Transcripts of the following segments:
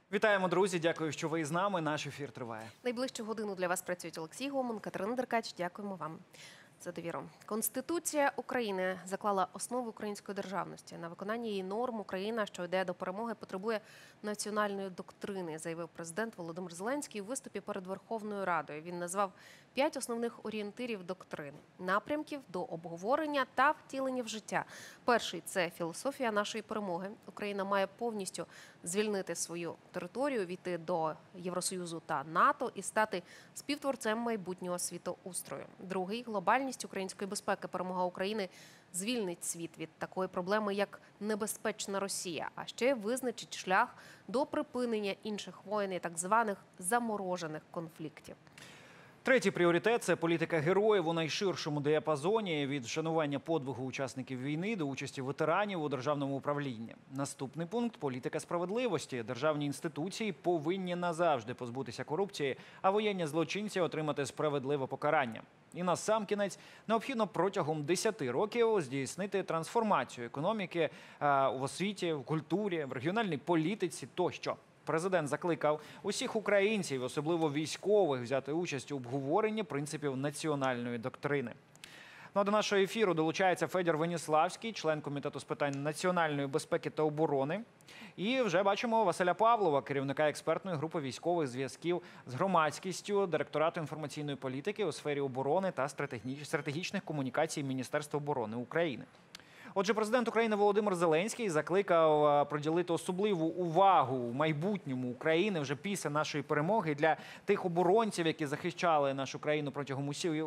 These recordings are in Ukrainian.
Вітаємо, друзі. Дякую, що ви з нами. Наш ефір триває. Найближчу годину для вас працюють Олексій Гомон, Катерина Деркач. Дякуємо вам за довіру. Конституція України заклала основи української державності. На виконання її норм Україна, що йде до перемоги, потребує національної доктрини, заявив президент Володимир Зеленський у виступі перед Верховною Радою. Він назвав 5 основних орієнтирів доктрини, напрямків до обговорення та втілення в життя. Перший – це філософія нашої перемоги. Україна має повністю звільнити свою територію, війти до Євросоюзу та НАТО і стати співтворцем майбутнього світоустрою. Другий – глобальність української безпеки. Перемога України звільнить світ від такої проблеми, як небезпечна Росія, а ще визначить шлях до припинення інших воєн і так званих заморожених конфліктів. Третій пріоритет – це політика героїв у найширшому діапазоні від вшанування подвигу учасників війни до участі ветеранів у державному управлінні. Наступний пункт – політика справедливості. Державні інституції повинні назавжди позбутися корупції, а воєнні злочинці отримати справедливе покарання. І насамкінець необхідно протягом 10 років здійснити трансформацію економіки в освіті, в культурі, в регіональній політиці тощо. Президент закликав усіх українців, особливо військових, взяти участь у обговоренні принципів національної доктрини. Ну, а до нашого ефіру долучається Федір Веніславський, член Комітету з питань національної безпеки та оборони. І вже бачимо Василя Павлова, керівника експертної групи військових зв'язків з громадськістю, директорату інформаційної політики у сфері оборони та стратегічних комунікацій Міністерства оборони України. Отже, президент України Володимир Зеленський закликав приділити особливу увагу у майбутньому України вже після нашої перемоги для тих оборонців, які захищали нашу країну протягом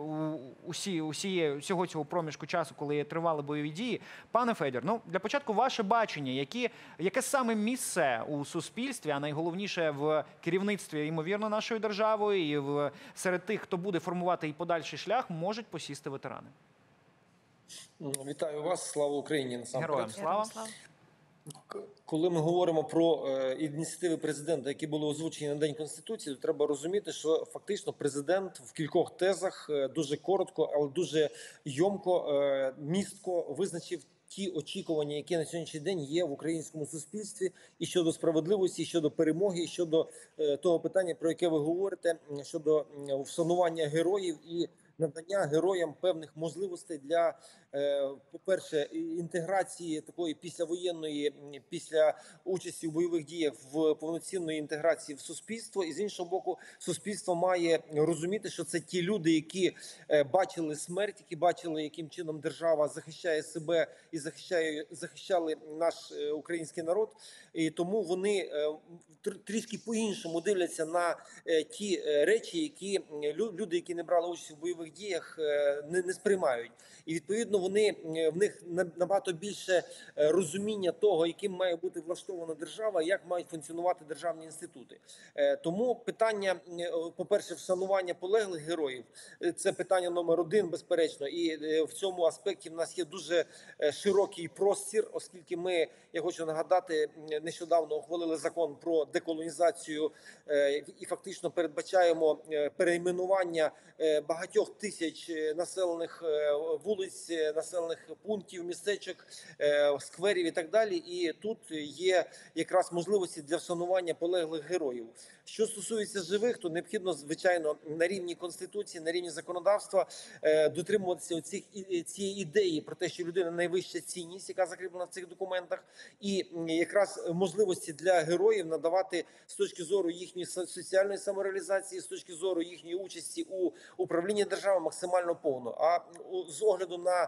усього цього проміжку часу, коли тривали бойові дії. Пане Федір, для початку ваше бачення, яке саме місце у суспільстві, а найголовніше в керівництві, ймовірно, нашою державою і серед тих, хто буде формувати і подальший шлях, можуть посісти ветерани? Вітаю вас, слава Україні, насамперед. Героям слава. Коли ми говоримо про ініціативи президента, які були озвучені на День Конституції, то треба розуміти, що фактично президент в кількох тезах дуже коротко, але дуже йомко, містко визначив ті очікування, які на сьогоднішній день є в українському суспільстві і щодо справедливості, і щодо перемоги, і щодо того питання, про яке ви говорите, щодо вшанування героїв і надання героям певних можливостей для, по-перше, інтеграції такої післявоєнної, після участі в бойових діях в повноцінної інтеграції в суспільство. І з іншого боку, суспільство має розуміти, що це ті люди, які бачили смерть, які бачили, яким чином держава захищає себе і захищали наш український народ. І тому вони трішки по-іншому дивляться на ті речі, які люди, які не брали участь в бойових діях, не сприймають. І відповідно в них набагато більше розуміння того, яким має бути влаштована держава, як мають функціонувати державні інститути. Тому питання, по-перше, вшанування полеглих героїв – це питання номер один, безперечно. І в цьому аспекті в нас є дуже широкий простір, оскільки ми, я хочу нагадати, нещодавно ухвалили закон про деколонізацію і фактично передбачаємо перейменування багатьох тисяч населених вулиць, населених пунктів, містечок, скверів і так далі. І тут є якраз можливості для вшанування полеглих героїв. Що стосується живих, то необхідно, звичайно, на рівні Конституції, на рівні законодавства дотримуватися цієї ідеї про те, що людина – найвища цінність, яка закріплена в цих документах, і якраз можливості для героїв надавати з точки зору їхньої соціальної самореалізації, з точки зору їхньої участі у управлінні державою максимально повно. А з огляду на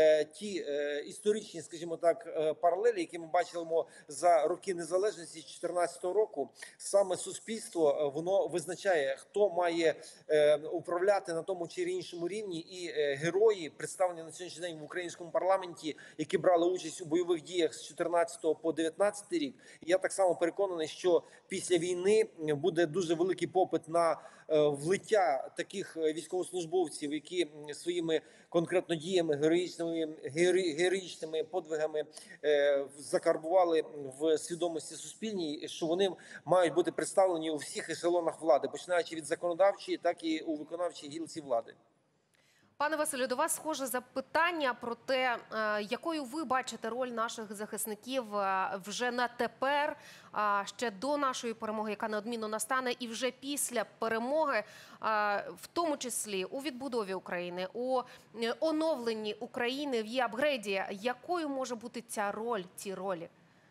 ті історичні, скажімо так, паралелі, які ми бачимо за роки незалежності 2014 року, саме суспільство, воно визначає, хто має управляти на тому чи іншому рівні, і герої, представлені на сьогоднішній день в українському парламенті, які брали участь у бойових діях з 14 по 19 рік. Я так само переконаний, що після війни буде дуже великий попит на влиття таких військовослужбовців, які своїми конкретно діями, героїчними подвигами закарбували в свідомості суспільній, що вони мають бути представлені у всіх ешелонах влади, починаючи від законодавчої, так і у виконавчій гілці влади. Пане Василю, до вас схоже запитання про те, якою ви бачите роль наших захисників вже на тепер, ще до нашої перемоги, яка неодмінно настане, і вже після перемоги, в тому числі у відбудові України, у оновленні України, в її апгрейді. Якою може бути ця роль, ці ролі?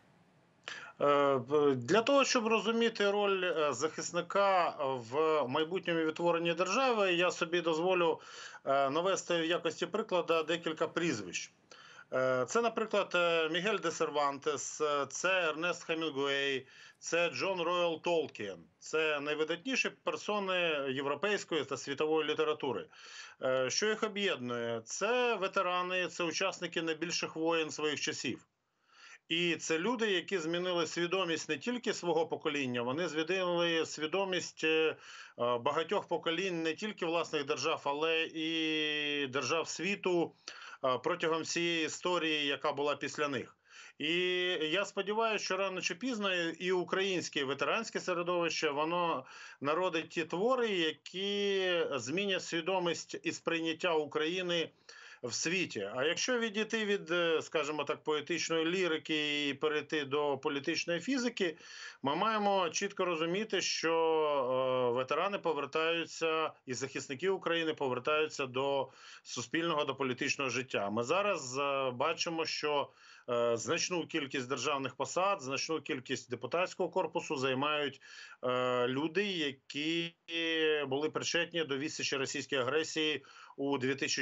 Для того, щоб розуміти роль захисника в майбутньому відтворенні держави, я собі дозволю навести в якості прикладу декілька прізвищ. Це, наприклад, Мігель де Сервантес, це Ернест Хемінгуей, це Джон Роял Толкін. Це найвидатніші персони європейської та світової літератури. Що їх об'єднує? Це ветерани, це учасники найбільших воєн своїх часів. І це люди, які змінили свідомість не тільки свого покоління, вони змінили свідомість багатьох поколінь не тільки власних держав, але і держав світу протягом всієї історії, яка була після них. І я сподіваюся, що рано чи пізно і українське ветеранське середовище, воно народить ті твори, які змінять свідомість і сприйняття України в світі. А якщо відійти від, скажімо так, поетичної лірики і перейти до політичної фізики, ми маємо чітко розуміти, що ветерани повертаються і захисники України повертаються до суспільного, до політичного життя. Ми зараз бачимо, що значну кількість державних посад, значну кількість депутатського корпусу займають люди, які були причетні до відсічі російської агресії у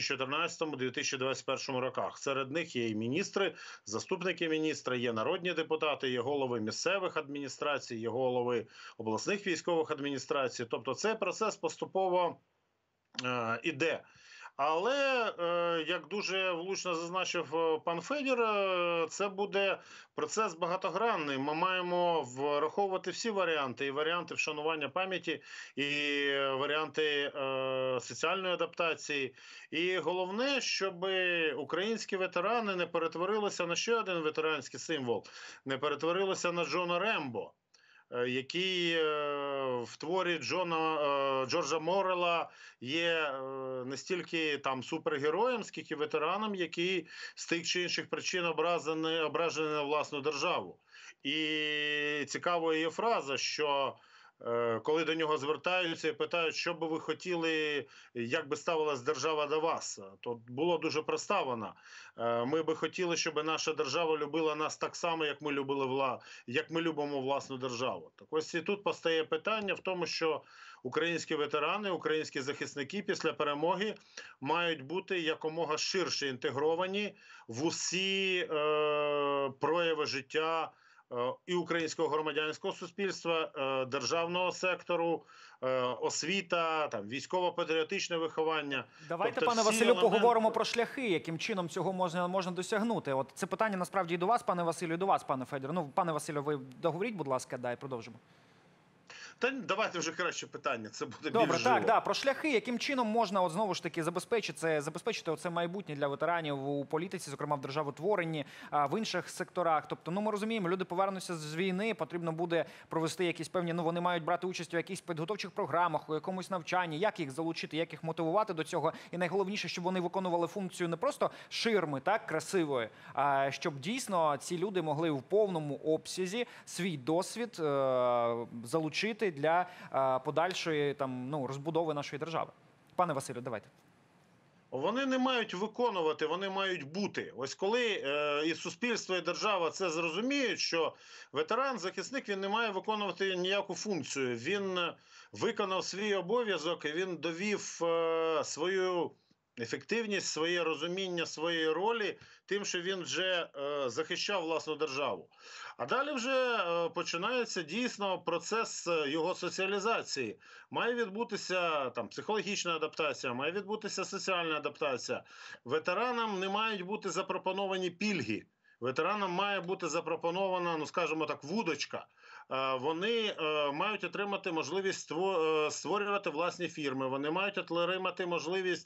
2014-2021 роках. Серед них є і міністри, заступники міністра, є народні депутати, є голови місцевих адміністрацій, є голови обласних військових адміністрацій. Тобто цей процес поступово іде. Але, як дуже влучно зазначив пан Федір, це буде процес багатогранний. Ми маємо враховувати всі варіанти, і варіанти вшанування пам'яті, і варіанти соціальної адаптації. І головне, щоб українські ветерани не перетворилися на ще один ветеранський символ, не перетворилися на Джона Рембо, який в творі Джорджа Моррелла є не стільки там супергероєм, скільки ветераном, який з тих чи інших причин ображений на власну державу. І цікавою є фраза, що коли до нього звертаються і питають, що би ви хотіли, як би ставилась держава до вас, то було дуже проставлено. Ми би хотіли, щоб наша держава любила нас так само, як ми любимо власну державу. Так ось і тут постає питання в тому, що українські ветерани, українські захисники після перемоги мають бути якомога ширше інтегровані в усі прояви життя і українського громадянського суспільства, державного сектору, освіта, там військово-патріотичне виховання. Давайте, тобто, пане всі Василю, елементи... поговоримо про шляхи, яким чином цього можна досягнути. От це питання насправді і до вас, пане Василю, і до вас, пане Федір. Ну, пане Василю, ви договоріть, будь ласка, і продовжимо. Та давайте вже краще питання, це буде Добре, більш живо. так, про шляхи, яким чином можна, от знову ж таки, забезпечити оце майбутнє для ветеранів у політиці, зокрема в державотворенні, в інших секторах. Тобто, ну, ми розуміємо, люди повернуться з війни, потрібно буде провести якісь певні, ну, вони мають брати участь у якихось підготовчих програмах, у якомусь навчанні, як їх залучити, як їх мотивувати до цього. І найголовніше, щоб вони виконували функцію не просто ширми, так, красивої, а щоб дійсно ці люди могли в повному обсязі свій досвід залучити для подальшої розбудови нашої держави. Пане Василю, давайте. Вони не мають виконувати, вони мають бути. Ось коли і суспільство, і держава це зрозуміють, що ветеран, захисник, він не має виконувати ніяку функцію. Він виконав свій обов'язок, він довів свою ефективність, своє розуміння своєї ролі тим, що він вже захищав власну державу. А далі вже починається дійсно процес його соціалізації. Має відбутися там психологічна адаптація, має відбутися соціальна адаптація. Ветеранам не мають бути запропоновані пільги. Ветеранам має бути запропонована, ну скажімо так, вудочка. Вони мають отримати можливість створювати власні фірми, вони мають отримати можливість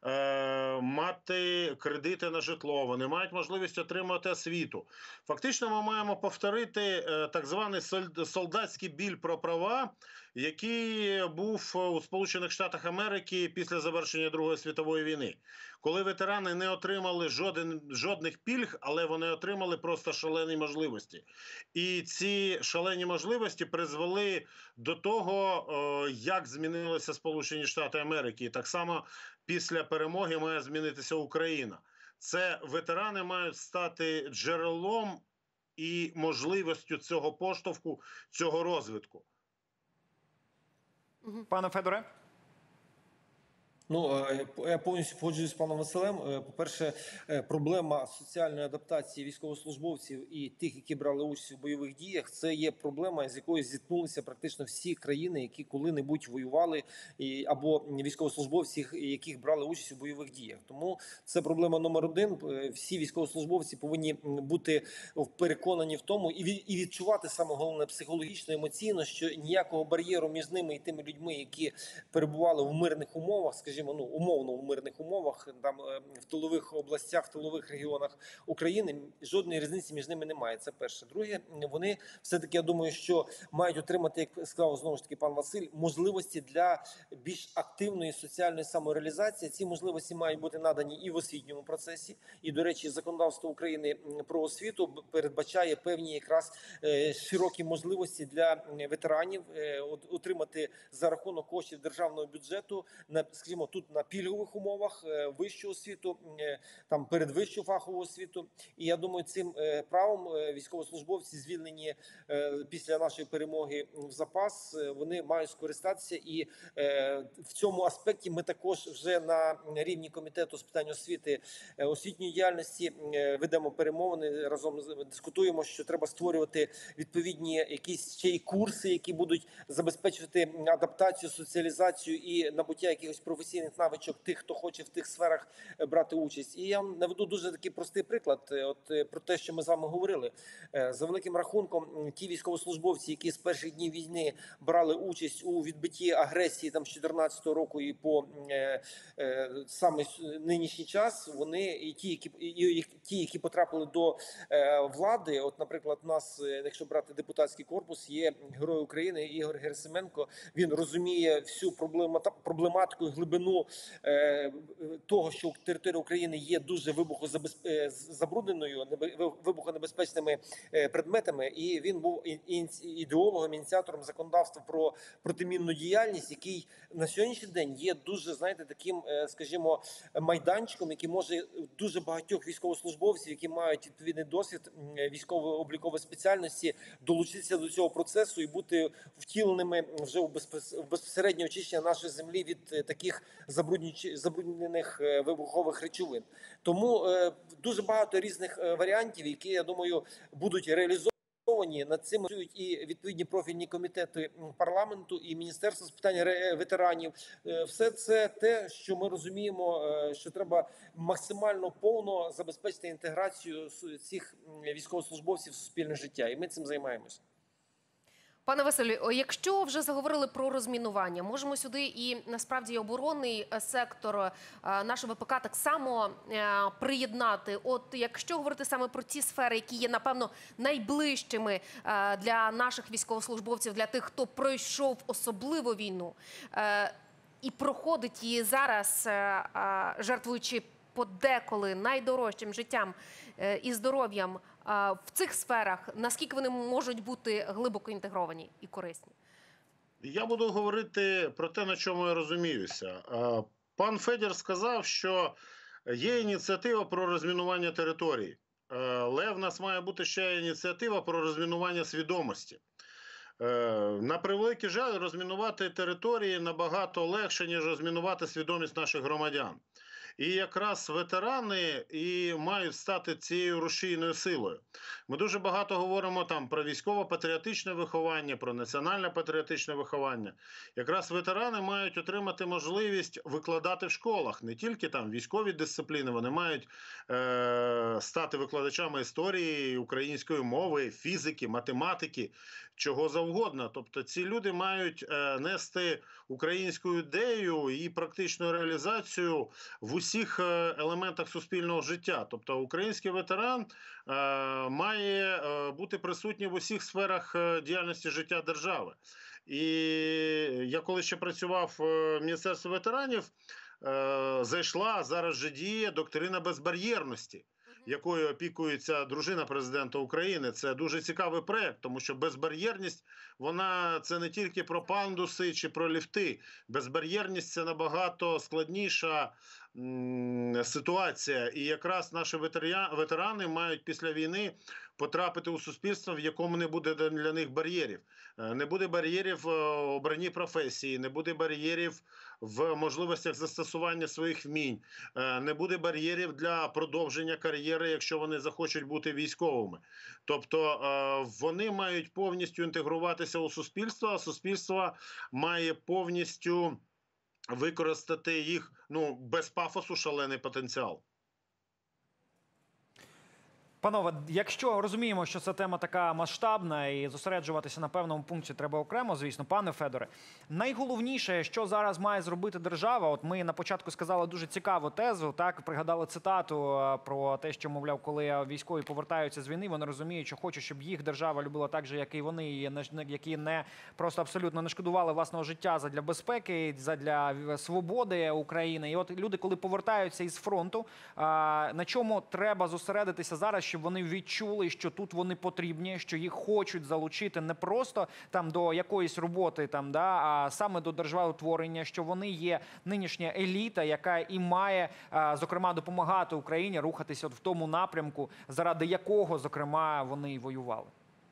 мати кредити на житло, вони мають можливість отримати освіту. Фактично ми маємо повторити так званий солдатський біль про права, який був у Сполучених Штатах Америки після завершення Другої світової війни, коли ветерани не отримали жодних пільг, але вони отримали просто шалені можливості. І ці шалені можливості призвели до того, як змінилися Сполучені Штати Америки. І так само після перемоги має змінитися Україна. Це ветерани мають стати джерелом і можливістю цього поштовху, цього розвитку. Пане Федоре? Ну, я повністю погоджуюсь з паном Василем. По-перше, проблема соціальної адаптації військовослужбовців і тих, які брали участь у бойових діях, це є проблема, з якою зіткнулися практично всі країни, які коли-небудь воювали, або військовослужбовці, яких брали участь у бойових діях. Тому це проблема номер один. Всі військовослужбовці повинні бути переконані в тому і відчувати, саме головне, психологічно, емоційно, що ніякого бар'єру між ними і тими людьми, які перебували в мирних умовах, скажімо, умовно в мирних умовах, там в тилових областях, в тилових регіонах України, жодної різниці між ними немає. Це перше. Друге, вони все-таки, я думаю, що мають отримати, як сказав знову ж таки пан Василь, можливості для більш активної соціальної самореалізації. Ці можливості мають бути надані і в освітньому процесі. І, до речі, законодавство України про освіту передбачає певні якраз широкі можливості для ветеранів отримати за рахунок коштів державного бюджету, скажімо, тут на пільгових умовах вищу освіту, там передвищу фахову освіту. І я думаю, цим правом військовослужбовці, звільнені після нашої перемоги в запас, вони мають скористатися. І в цьому аспекті ми також вже на рівні комітету з питань освіти, освітньої діяльності ведемо перемовини, разом дискутуємо, що треба створювати відповідні якісь ще й курси, які будуть забезпечувати адаптацію, соціалізацію і набуття якихось професійних навичок тих, хто хоче в тих сферах брати участь. І я наведу дуже такий простий приклад, про те, що ми з вами говорили. За великим рахунком, ті військовослужбовці, які з перших днів війни брали участь у відбитті агресії там з 2014 року і по саме нинішній час, вони і ті, які потрапили до влади, от, наприклад, у нас, якщо брати депутатський корпус, є Герой України Ігор Герасименко. Він розуміє всю проблематику, глибину того, що територія України є дуже забрудненою, вибухонебезпечними предметами, і він був ідеологом, ініціатором законодавства про протимінну діяльність, який на сьогоднішній день є дуже, знаєте, таким, скажімо, майданчиком, який може дуже багатьох військовослужбовців, які мають відповідний досвід військово-облікової спеціальності, долучитися до цього процесу і бути втіленими вже в безпосереднє очищення нашої землі від таких забруднених вибухових речовин. Тому дуже багато різних варіантів, які, я думаю, будуть реалізовані. Над цим працюють і відповідні профільні комітети парламенту, і Міністерство з питань ветеранів. Все це те, що ми розуміємо, що треба максимально повно забезпечити інтеграцію цих військовослужбовців в суспільне життя. І ми цим займаємося. Пане Василю, якщо вже заговорили про розмінування, можемо сюди і насправді оборонний сектор нашого ВПК так само приєднати. От якщо говорити саме про ті сфери, які є, напевно, найближчими для наших військовослужбовців, для тих, хто пройшов особливо війну і проходить її зараз, жертвуючи подеколи найдорожчим життям і здоров'ям, в цих сферах, наскільки вони можуть бути глибоко інтегровані і корисні? Я буду говорити про те, на чому я розуміюся. Пан Федір сказав, що є ініціатива про розмінування територій. Але в нас має бути ще ініціатива про розмінування свідомості. На превеликий жаль, розмінувати території набагато легше, ніж розмінувати свідомість наших громадян. І якраз ветерани і мають стати цією рушійною силою. Ми дуже багато говоримо там про військово-патріотичне виховання, про національно-патріотичне виховання. Якраз ветерани мають отримати можливість викладати в школах. Не тільки там військові дисципліни, вони мають стати викладачами історії, української мови, фізики, математики, чого завгодно. Тобто ці люди мають нести українську ідею і практичну реалізацію в усіх елементах суспільного життя. Тобто український ветеран має бути присутній в усіх сферах діяльності життя держави. І я коли ще працював в Міністерстві ветеранів, зайшла, зараз же діє доктрина безбар'єрності, якою опікується дружина президента України. Це дуже цікавий проєкт, тому що безбар'єрність, вона це не тільки про пандуси чи про ліфти. Безбар'єрність – це набагато складніша ситуація. І якраз наші ветерани мають після війни потрапити у суспільство, в якому не буде для них бар'єрів. Не буде бар'єрів в обранні професії, не буде бар'єрів в можливостях застосування своїх вмінь, не буде бар'єрів для продовження кар'єри, якщо вони захочуть бути військовими. Тобто вони мають повністю інтегруватися у суспільство, а суспільство має повністю використати їх, без пафосу, шалений потенціал. Панове, якщо розуміємо, що це тема така масштабна і зосереджуватися на певному пункті треба окремо, звісно, пане Федоре, найголовніше, що зараз має зробити держава, от ми на початку сказали дуже цікаву тезу, так, пригадали цитату про те, що, мовляв, коли військові повертаються з війни, вони розуміють, що хочуть, щоб їх держава любила так же, як і вони, які не просто абсолютно не шкодували власного життя задля безпеки, задля свободи України. І от люди, коли повертаються із фронту, на чому треба зосередитися зараз, щоб вони відчули, що тут вони потрібні, що їх хочуть залучити не просто там до якоїсь роботи, а саме до державотворення, що вони є нинішня еліта, яка і має, зокрема, допомагати Україні рухатися в тому напрямку, заради якого, зокрема, вони і воювали.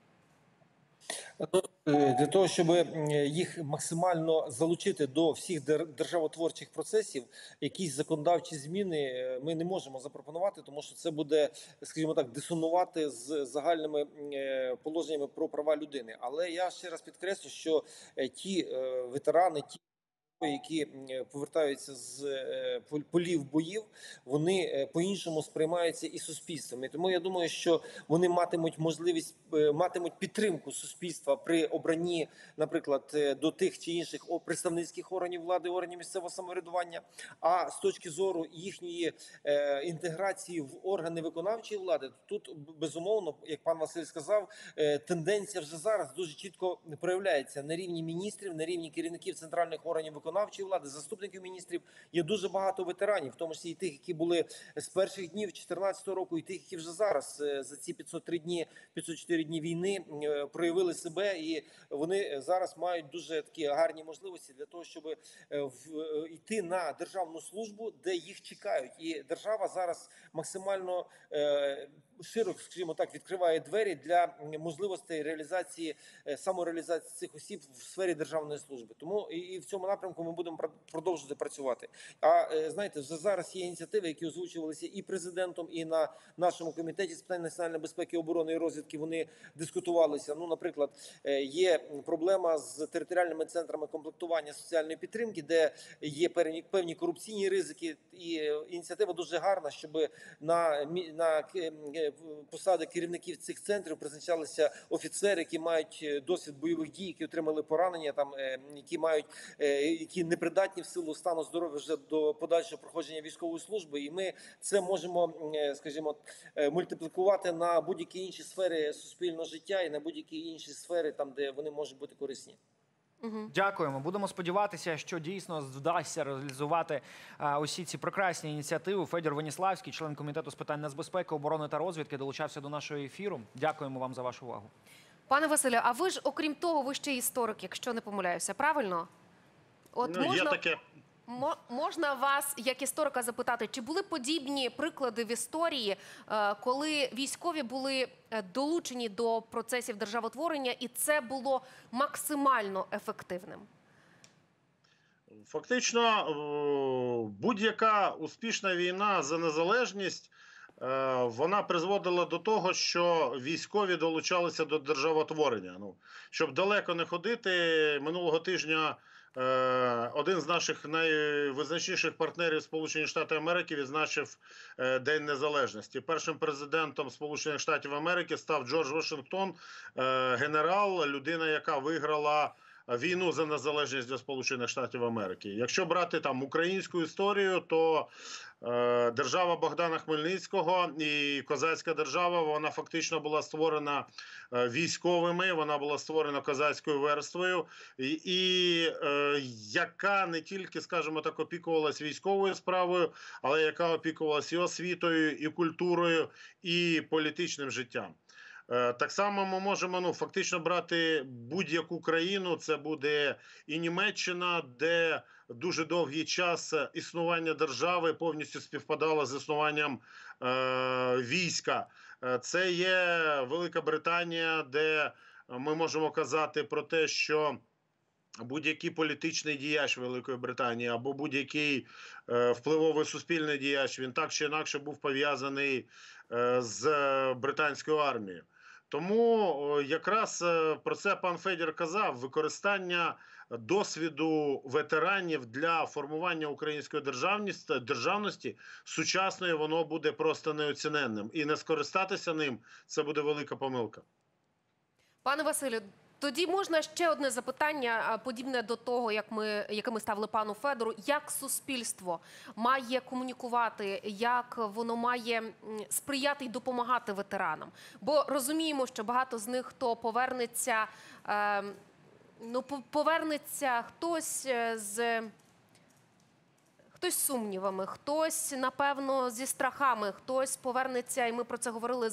Для того, щоб їх максимально залучити до всіх державотворчих процесів, якісь законодавчі зміни ми не можемо запропонувати, тому що це буде, скажімо так, дисонувати з загальними положеннями про права людини. Але я ще раз підкреслю, що ті ветерани, які повертаються з полів боїв, вони по-іншому сприймаються і суспільством. І тому я думаю, що вони матимуть можливість, матимуть підтримку суспільства при обранні, наприклад, до тих чи інших представницьких органів влади, органів місцевого самоврядування. А з точки зору їхньої інтеграції в органи виконавчої влади, тут, безумовно, як пан Василь сказав, тенденція вже зараз дуже чітко проявляється на рівні міністрів, на рівні керівників центральних органів виконавчої влади, заступників міністрів. Є дуже багато ветеранів, в тому числі і тих, які були з перших днів 2014 року, і тих, які вже зараз за ці 504 дні війни проявили себе, і вони зараз мають дуже такі гарні можливості для того, щоб йти на державну службу, де їх чекають. І держава зараз максимально широко, скажімо так, відкриває двері для можливостей реалізації, самореалізації цих осіб в сфері державної служби. Тому і в цьому напрямку ми будемо продовжувати працювати. А знаєте, вже зараз є ініціативи, які озвучувалися і президентом, і на нашому комітеті з питань національної безпеки, оборони і розвідки вони дискутувалися. Наприклад, є проблема з територіальними центрами комплектування соціальної підтримки, де є певні корупційні ризики. І ініціатива дуже гарна, щоб на посади керівників цих центрів призначалися офіцери, які мають досвід бойових дій, які отримали поранення, які непридатні в силу стану здоров'я вже до подальшого проходження військової служби. І ми це можемо, скажімо, мультиплікувати на будь-які інші сфери суспільного життя і на будь-які інші сфери, там, де вони можуть бути корисні. Дякуємо. Будемо сподіватися, що дійсно вдасться реалізувати усі ці прекрасні ініціативи. Федір Веніславський, член Комітету з питань нацбезпеки, оборони та розвідки, долучався до нашого ефіру. Дякуємо вам за вашу увагу. Пане Василю, а ви ж, окрім того, ви ще історик, якщо не помиляюся, правильно? От Є таке. Можна вас, як історика, запитати, чи були подібні приклади в історії, коли військові були долучені до процесів державотворення, і це було максимально ефективним? Фактично, будь-яка успішна війна за незалежність, вона призводила до того, що військові долучалися до державотворення. Щоб далеко не ходити, минулого тижня один з наших найвизначніших партнерів Сполучені Штати Америки відзначив День Незалежності. Першим президентом Сполучених Штатів Америки став Джордж Вашингтон, генерал, людина, яка виграла війну за незалежність для Сполучених Штатів Америки. Якщо брати там українську історію, то держава Богдана Хмельницького і козацька держава, вона фактично була створена військовими, вона була створена козацькою верствою, яка не тільки, скажімо так, опікувалась військовою справою, але яка опікувалась і освітою, і культурою, і політичним життям. Так само ми можемо фактично брати будь-яку країну, це буде і Німеччина, де дуже довгий час існування держави повністю співпадало з існуванням війська. Це є Велика Британія, де ми можемо казати про те, що будь-який політичний діяч Великої Британії або будь-який впливовий суспільний діяч, він так чи інакше був пов'язаний з британською армією. Тому якраз про це пан Федір казав, використання досвіду ветеранів для формування української державності сучасної, воно буде просто неоціненним. І не скористатися ним – це буде велика помилка. Пане Василю, тоді можна ще одне запитання, подібне до того, яке ми ставили пану Федору. Як суспільство має комунікувати, як воно має сприяти і допомагати ветеранам? Бо розуміємо, що багато з них, хто повернеться, повернеться хтось з сумнівами, хтось, напевно, зі страхами, хтось повернеться, і ми про це говорили, з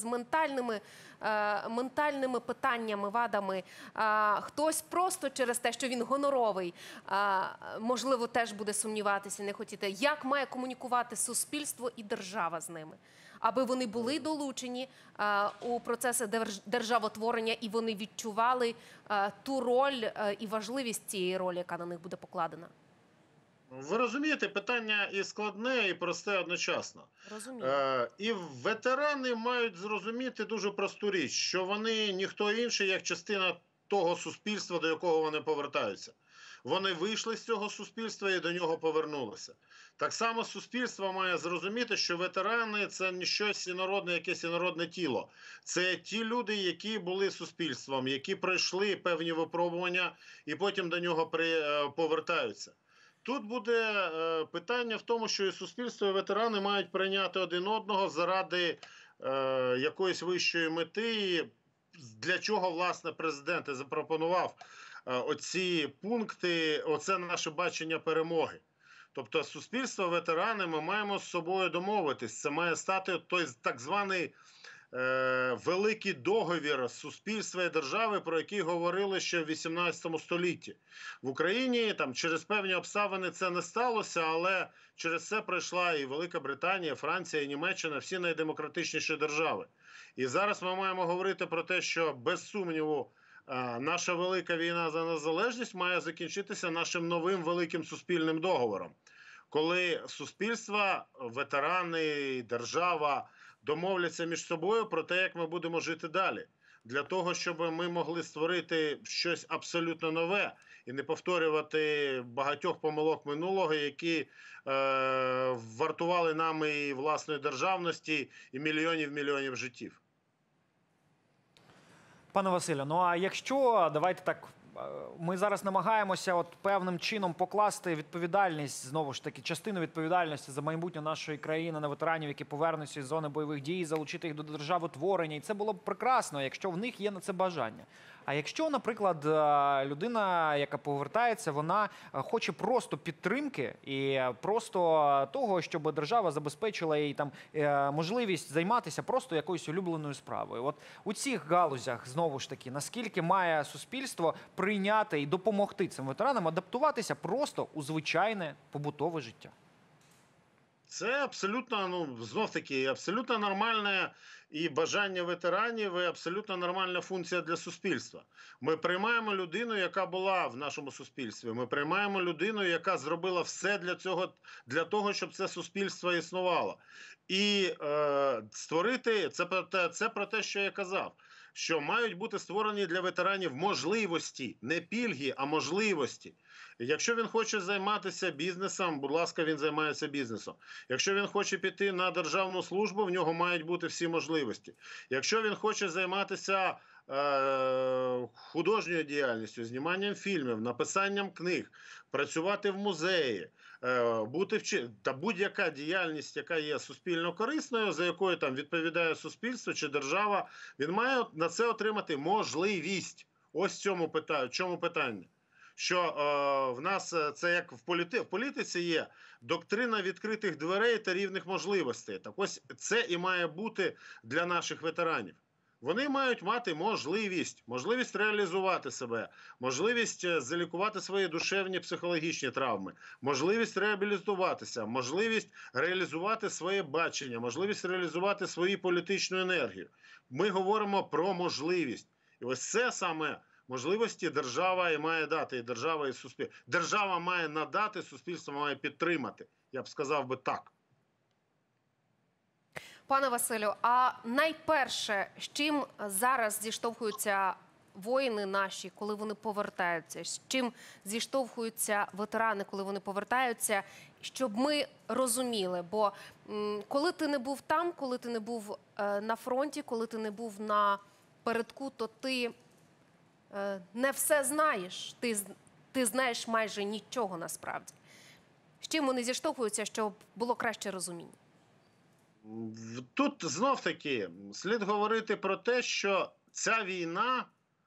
ментальними питаннями, вадами, хтось просто через те, що він гоноровий, можливо, теж буде сумніватися, не хотіти. Як має комунікувати суспільство і держава з ними? Аби вони були долучені у процеси державотворення і вони відчували ту роль і важливість цієї ролі, яка на них буде покладена? Ви розумієте, питання і складне, і просте одночасно. Розумію. І ветерани мають зрозуміти дуже просту річ, що вони ніхто інший, як частина того суспільства, до якого вони повертаються. Вони вийшли з цього суспільства і до нього повернулися. Так само суспільство має зрозуміти, що ветерани – це не щось інородне, якесь інородне тіло. Це ті люди, які були суспільством, які пройшли певні випробування і потім до нього повертаються. Тут буде питання в тому, що і суспільство, і ветерани мають прийняти один одного заради якоїсь вищої мети, для чого, власне, президент і запропонував оці пункти, оце наше бачення перемоги. Тобто суспільство, ветерани, ми маємо з собою домовитись. Це має стати той так званий великий договір суспільства і держави, про який говорили ще в 18 столітті. В Україні там через певні обставини це не сталося, але через це пройшла і Велика Британія, Франція, і Німеччина, всі найдемократичніші держави. І зараз ми маємо говорити про те, що без сумніву наша велика війна за незалежність має закінчитися нашим новим великим суспільним договором. Коли суспільство, ветерани, держава домовляться між собою про те, як ми будемо жити далі. Для того, щоб ми могли створити щось абсолютно нове і не повторювати багатьох помилок минулого, які вартували нам і власної державності, і мільйонів життів. Пане Василю, ну а якщо, давайте так, ми зараз намагаємося от певним чином покласти відповідальність, знову ж таки, частину відповідальності за майбутнє нашої країни на ветеранів, які повернуться із зони бойових дій, залучити їх до державотворення. І це було б прекрасно, якщо в них є на це бажання. А якщо, наприклад, людина, яка повертається, вона хоче просто підтримки і просто того, щоб держава забезпечила їй там можливість займатися просто якоюсь улюбленою справою. От у цих галузях, знову ж таки, наскільки має суспільство прийняти і допомогти цим ветеранам адаптуватися просто у звичайне побутове життя? Це абсолютно, знов-таки, абсолютно нормальне і бажання ветеранів, і абсолютно нормальна функція для суспільства. Ми приймаємо людину, яка була в нашому суспільстві. Ми приймаємо людину, яка зробила все для того, щоб це суспільство існувало. І створити, це про те, що я казав, що мають бути створені для ветеранів можливості, не пільги, а можливості. Якщо він хоче займатися бізнесом, будь ласка, він займається бізнесом. Якщо він хоче піти на державну службу, в нього мають бути всі можливості. Якщо він хоче займатися художньою діяльністю, зніманням фільмів, написанням книг, працювати в музеї, та будь-яка діяльність, яка є суспільно корисною, за якою там відповідає суспільство чи держава, він має на це отримати можливість. Ось в чому питання. Що в нас це як в політиці є доктрина відкритих дверей та рівних можливостей. Так ось це і має бути для наших ветеранів. Вони мають мати можливість реалізувати себе, можливість залікувати свої душевні психологічні травми, можливість реабілітуватися, можливість реалізувати своє бачення, можливість реалізувати свою політичну енергію. Ми говоримо про можливість. І ось це саме можливості держава і має дати, і держава, і суспільство. Держава має надати, суспільство має підтримати. Я б сказав би так. Пане Василю, а найперше, з чим зараз зіштовхуються воїни наші, коли вони повертаються? З чим зіштовхуються ветерани, коли вони повертаються? Щоб ми розуміли, бо коли ти не був там, коли ти не був на фронті, коли ти не був на передку, то ти не все знаєш. Ти знаєш майже нічого насправді. З чим вони зіштовхуються, щоб було краще розуміння? Тут знов-таки слід говорити про те, що ця війна,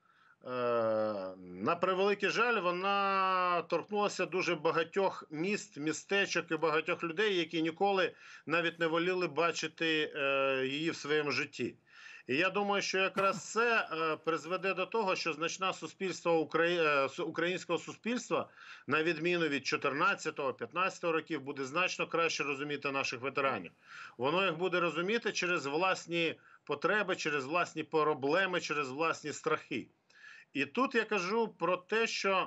на превеликий жаль, вона торкнулася дуже багатьох міст, містечок і багатьох людей, які ніколи навіть не воліли бачити її в своєму житті. І я думаю, що якраз це призведе до того, що значне українського суспільства, на відміну від 14-15 років, буде значно краще розуміти наших ветеранів. Воно їх буде розуміти через власні потреби, через власні проблеми, через власні страхи. І тут я кажу про те, що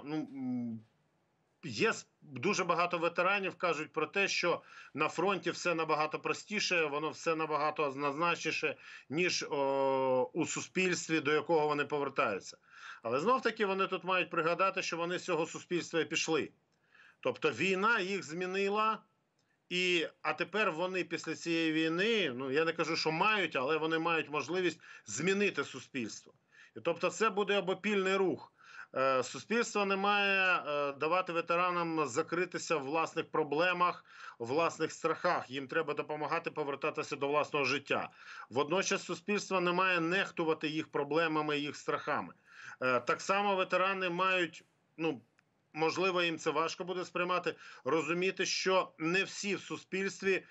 є дуже багато ветеранів, кажуть про те, що на фронті все набагато простіше, воно все набагато однозначніше, ніж у суспільстві, до якого вони повертаються. Але знов-таки вони тут мають пригадати, що вони з цього суспільства і пішли. Тобто війна їх змінила, а тепер вони після цієї війни, я не кажу, що мають, але вони мають можливість змінити суспільство. І тобто це буде обопільний рух. Суспільство не має давати ветеранам закритися в власних проблемах, в власних страхах. Їм треба допомагати повертатися до власного життя. Водночас суспільство не має нехтувати їх проблемами, їх страхами. Так само ветерани мають, можливо, їм це важко буде сприймати, розуміти, що не всі в суспільстві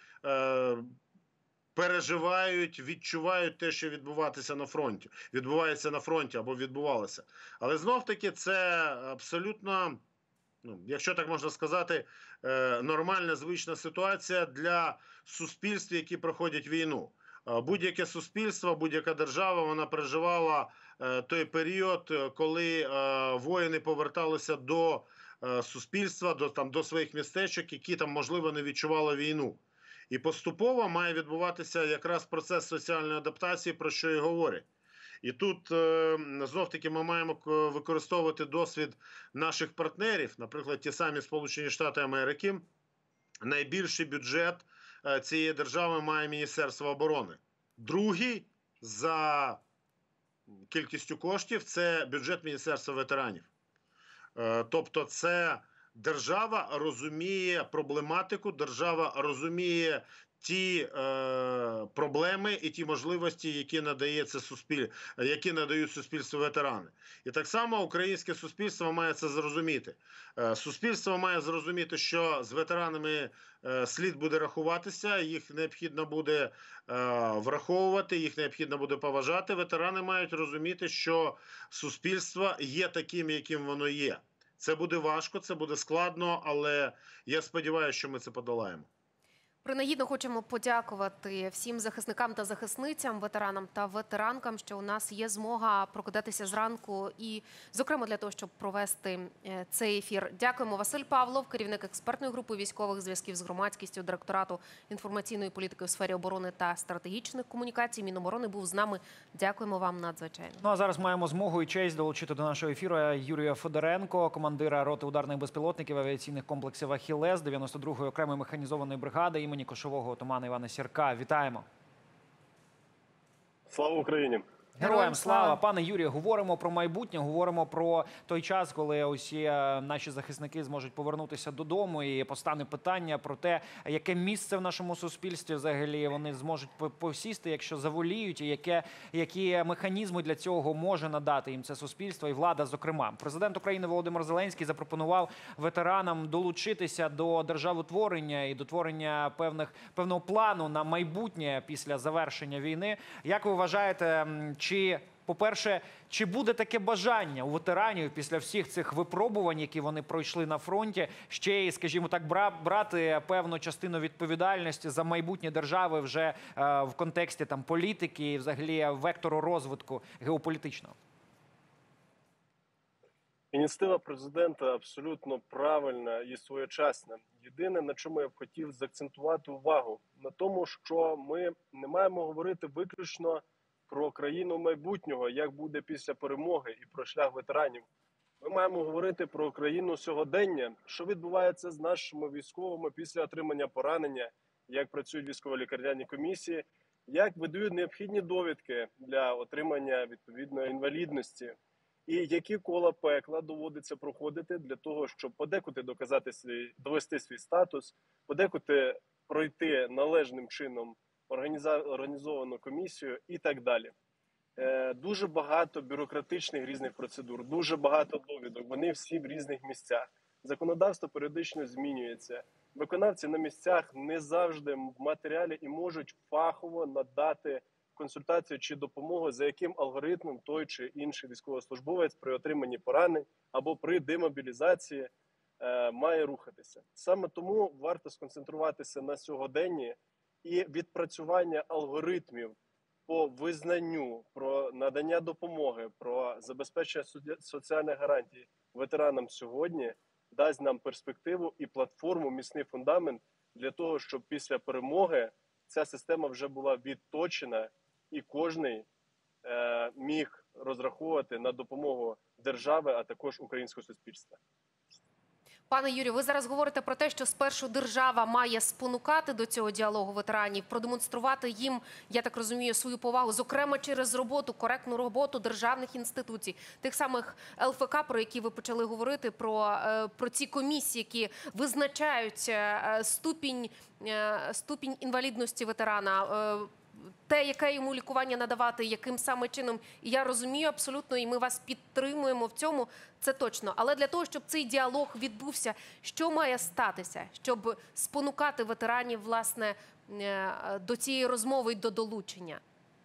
переживають, відчувають те, що відбувається на фронті або відбувалося. Але знов-таки це абсолютно, якщо так можна сказати, нормальна, звична ситуація для суспільств, які проходять війну. Будь-яке суспільство, будь-яка держава, вона переживала той період, коли воїни поверталися до суспільства, до своїх містечок, які там, можливо, не відчували війну. І поступово має відбуватися якраз процес соціальної адаптації, про що і говорять. І тут, знов-таки, ми маємо використовувати досвід наших партнерів, наприклад, ті самі Сполучені Штати Америки. Найбільший бюджет цієї держави має Міністерство оборони. Другий за кількістю коштів – це бюджет Міністерства ветеранів. Тобто це держава розуміє проблематику, держава розуміє ті проблеми і ті можливості, які надають суспільству ветерани. І так само українське суспільство має це зрозуміти. Суспільство має зрозуміти, що з ветеранами слід буде рахуватися, їх необхідно буде враховувати, їх необхідно буде поважати. Ветерани мають розуміти, що суспільство є таким, яким воно є. Це буде важко, це буде складно, але я сподіваюся, що ми це подолаємо. Принагідно хочемо подякувати всім захисникам та захисницям, ветеранам та ветеранкам, що у нас є змога прокидатися зранку і, зокрема, для того, щоб провести цей ефір. Дякуємо. Василь Павлов, керівник експертної групи військових зв'язків з громадськістю Директорату інформаційної політики у сфері оборони та стратегічних комунікацій. Міноборони був з нами. Дякуємо вам надзвичайно. Ну а зараз маємо змогу і честь долучити до нашого ефіру Юрія Федоренко, командира роти ударних безпілотників авіаційних комплексів «Ахілес» 92-ї окремої механізованої бригади імені кошового отамана Івана Сірка. Вітаємо. Слава Україні! Героям слава! Пане Юрію, говоримо про майбутнє, говоримо про той час, коли усі наші захисники зможуть повернутися додому, і постане питання про те, яке місце в нашому суспільстві взагалі вони зможуть посісти, якщо заволіють, і які механізми для цього може надати їм це суспільство і влада, зокрема. Президент України Володимир Зеленський запропонував ветеранам долучитися до державотворення і до творення певного плану на майбутнє після завершення війни. Як ви вважаєте, по-перше, чи буде таке бажання у ветеранів після всіх цих випробувань, які вони пройшли на фронті, ще й, скажімо так, брати певну частину відповідальності за майбутнє держави вже в контексті політики і взагалі вектору розвитку геополітичного? Ініціатива президента абсолютно правильна і своєчасна. Єдине, на чому я б хотів заакцентувати увагу, на тому, що ми не маємо говорити виключно про країну майбутнього, як буде після перемоги і про шлях ветеранів. Ми маємо говорити про країну сьогодення, що відбувається з нашими військовими після отримання поранення, як працюють військово-лікарняні комісії, як видають необхідні довідки для отримання відповідної інвалідності. І які кола пекла доводиться проходити для того, щоб подекуди довести свій статус, подекуди пройти належним чином організовану комісію і так далі. Дуже багато бюрократичних різних процедур, дуже багато довідок, вони всі в різних місцях. Законодавство періодично змінюється. Виконавці на місцях не завжди в матеріалі і можуть фахово надати консультацію чи допомогу, за яким алгоритмом той чи інший військовослужбовець при отриманні поранень або при демобілізації має рухатися. Саме тому варто сконцентруватися на сьогоденні і відпрацювання алгоритмів по визнанню, про надання допомоги, про забезпечення соціальних гарантій ветеранам сьогодні дасть нам перспективу і платформу, міцний фундамент для того, щоб після перемоги ця система вже була відточена і кожний міг розраховувати на допомогу держави, а також українського суспільства. Пане Юрію, ви зараз говорите про те, що спершу держава має спонукати до цього діалогу ветеранів, продемонструвати їм, я так розумію, свою повагу, зокрема через роботу, коректну роботу державних інституцій, тих самих ЛФК, про які ви почали говорити, про ці комісії, які визначають ступінь інвалідності ветерана, те, яке йому лікування надавати, яким саме чином. І я розумію абсолютно, і ми вас підтримуємо в цьому, це точно. Але для того, щоб цей діалог відбувся, що має статися, щоб спонукати ветеранів, власне, до цієї розмови і до долучення?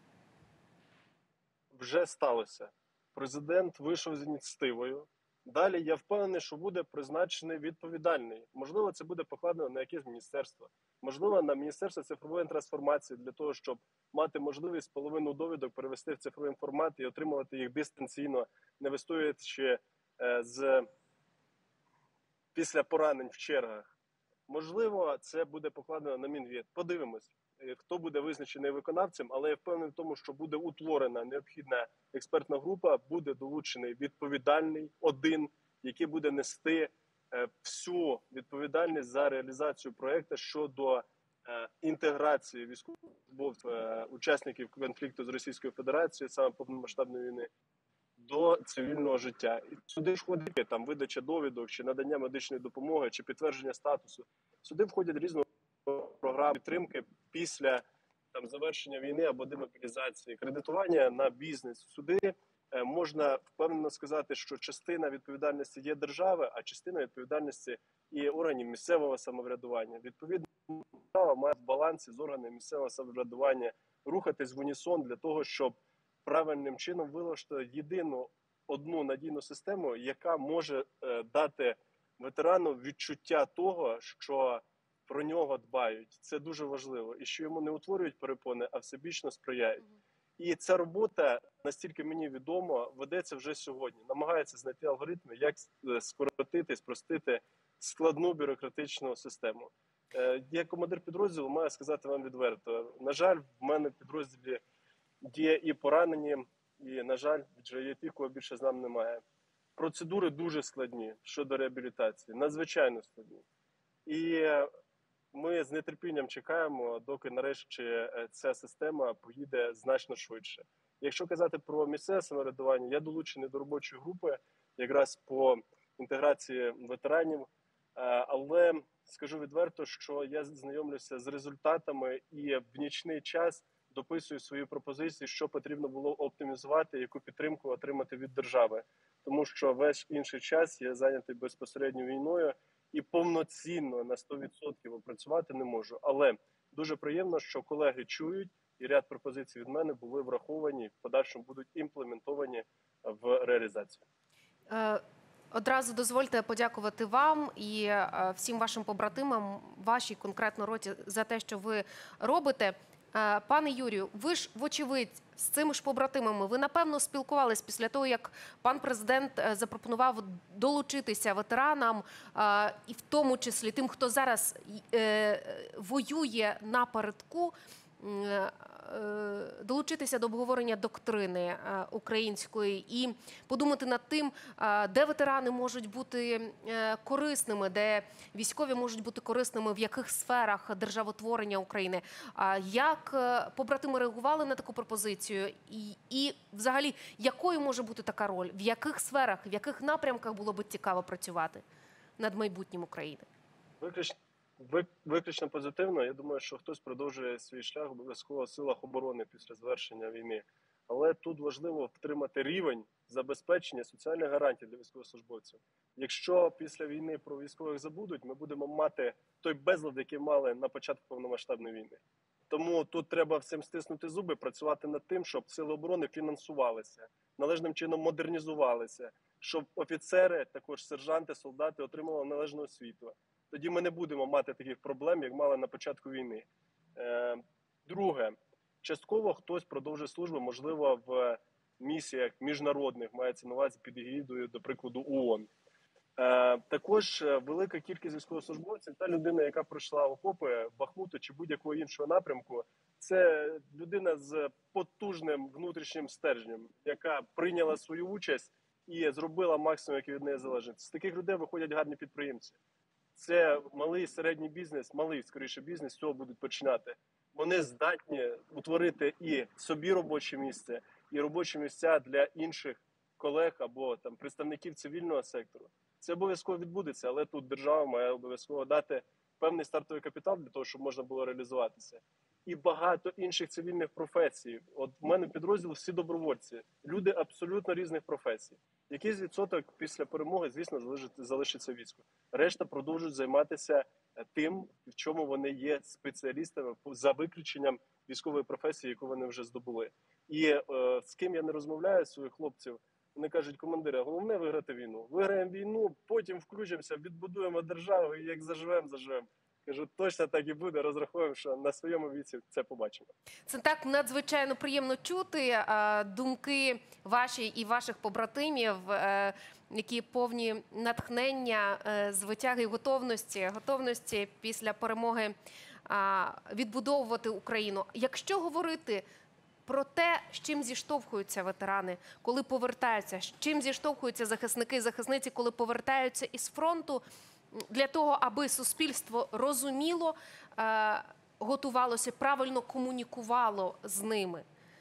Вже сталося. Президент вийшов з ініціативою. Далі я впевнений, що буде призначений відповідальний. Можливо, це буде покладено на якесь міністерство. Можливо, на Міністерство цифрової трансформації для того, щоб мати можливість половину довідок перевести в цифровий формат і отримувати їх дистанційно, не вистоюючи після поранень в чергах. Можливо, це буде покладено на Мінвід. Подивимось, хто буде визначений виконавцем, але я впевнений в тому, що буде утворена необхідна експертна група, буде долучений відповідальний один, який буде нести всю відповідальність за реалізацію проєкту щодо інтеграції військовослужбовців, учасників конфлікту з Російською Федерацією, саме повномасштабної війни, до цивільного життя. І сюди входить видача довідок, чи надання медичної допомоги, чи підтвердження статусу. Сюди входять різні програми підтримки після завершення війни або демобілізації, кредитування на бізнес. Сюди можна впевнено сказати, що частина відповідальності є держави, а частина відповідальності і органів місцевого самоврядування. Відповідно, держава має в балансі з органами місцевого самоврядування рухатись в унісон для того, щоб правильним чином вилаштувати єдину одну надійну систему, яка може дати ветерану відчуття того, що про нього дбають. Це дуже важливо. І що йому не утворюють перепони, а всебічно сприяють. І ця робота, настільки мені відомо, ведеться вже сьогодні. Намагається знайти алгоритми, як скоротити, спростити складну бюрократичну систему. Як командир підрозділу маю сказати вам відверто. На жаль, в мене в підрозділі є і поранені, і, на жаль, вже є ті, кого більше з нами немає. Процедури дуже складні щодо реабілітації, надзвичайно складні. І ми з нетерпінням чекаємо, доки нарешті ця система поїде значно швидше. Якщо казати про місцеве самоврядування, я долучений до робочої групи якраз по інтеграції ветеранів, але скажу відверто, що я знайомлюся з результатами і в нічний час дописую свої пропозиції, що потрібно було оптимізувати, яку підтримку отримати від держави. Тому що весь інший час я зайнятий безпосередньо війною і повноцінно на 100% опрацювати не можу. Але дуже приємно, що колеги чують, і ряд пропозицій від мене були враховані, в подальшому будуть імплементовані в реалізацію. Одразу дозвольте подякувати вам і всім вашим побратимам, вашій конкретно роті за те, що ви робите. Пане Юрію, ви ж, вочевидь, з цими ж побратимами, ви, напевно, спілкувались після того, як пан президент запропонував долучитися ветеранам, і в тому числі тим, хто зараз воює напередку, долучитися до обговорення доктрини української і подумати над тим, де ветерани можуть бути корисними, де військові можуть бути корисними, в яких сферах державотворення України. Як побратими реагували на таку пропозицію? І взагалі, якою може бути така роль? В яких сферах, в яких напрямках було б цікаво працювати над майбутнім України? Виключно позитивно. Я думаю, що хтось продовжує свій шлях обов'язково в силах оборони після завершення війни. Але тут важливо втримати рівень забезпечення соціальних гарантій для військовослужбовців. Якщо після війни про військових забудуть, ми будемо мати той безлад, який мали на початку повномасштабної війни. Тому тут треба всім стиснути зуби, працювати над тим, щоб сили оборони фінансувалися, належним чином модернізувалися, щоб офіцери, також сержанти, солдати отримували належну освіту. Тоді ми не будемо мати таких проблем, як мали на початку війни. Друге, частково хтось продовжує службу, можливо, в місіях міжнародних, мається на увазі під егідою, до прикладу, ООН. Також велика кількість військовослужбовців, та людина, яка пройшла окопи Бахмуту чи будь-якого іншого напрямку, це людина з потужним внутрішнім стержнем, яка прийняла свою участь і зробила максимум, який від неї залежить. З таких людей виходять гарні підприємці. Це малий середній бізнес, малий, скоріше, бізнес, з цього будуть починати. Вони здатні утворити і собі робоче місце, і робочі місця для інших колег або там представників цивільного сектору. Це обов'язково відбудеться, але тут держава має обов'язково дати певний стартовий капітал для того, щоб можна було реалізуватися. І багато інших цивільних професій. От в мене підрозділ всі добровольці, люди абсолютно різних професій. Якийсь відсоток після перемоги, звісно, залишиться війську. Решта продовжують займатися тим, в чому вони є спеціалістами, за виключенням військової професії, яку вони вже здобули. І з ким я не розмовляю, своїх хлопців, вони кажуть: командири, головне виграти війну. Виграємо війну, потім включимося, відбудуємо державу і як заживемо, заживемо. Кажу, точно так і буде, розраховуємо, що на своєму віці це побачимо. Це так надзвичайно приємно чути думки ваші і ваших побратимів, які повні натхнення, звитяги і готовності після перемоги відбудовувати Україну. Якщо говорити про те, з чим зіштовхуються ветерани, коли повертаються, з чим зіштовхуються захисники і захисниці, коли повертаються із фронту, для того, аби суспільство розуміло, готувалося, правильно комунікувало з ними?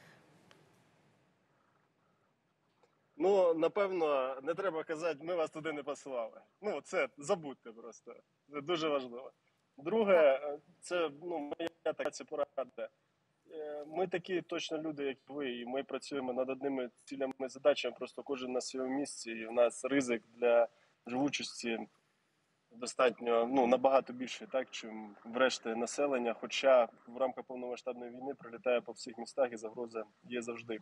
Ну, напевно, не треба казати, ми вас туди не посилали. Ну, це забудьте просто. Це дуже важливо. Друге, це моя така порада. Ми такі точно люди, як ви, і ми працюємо над одними цілями і задачами, просто кожен на своєму місці, і в нас ризик для живучості достатньо, набагато більше, так, чим врешті населення, хоча в рамках повномасштабної війни прилітає по всіх містах і загроза є завжди.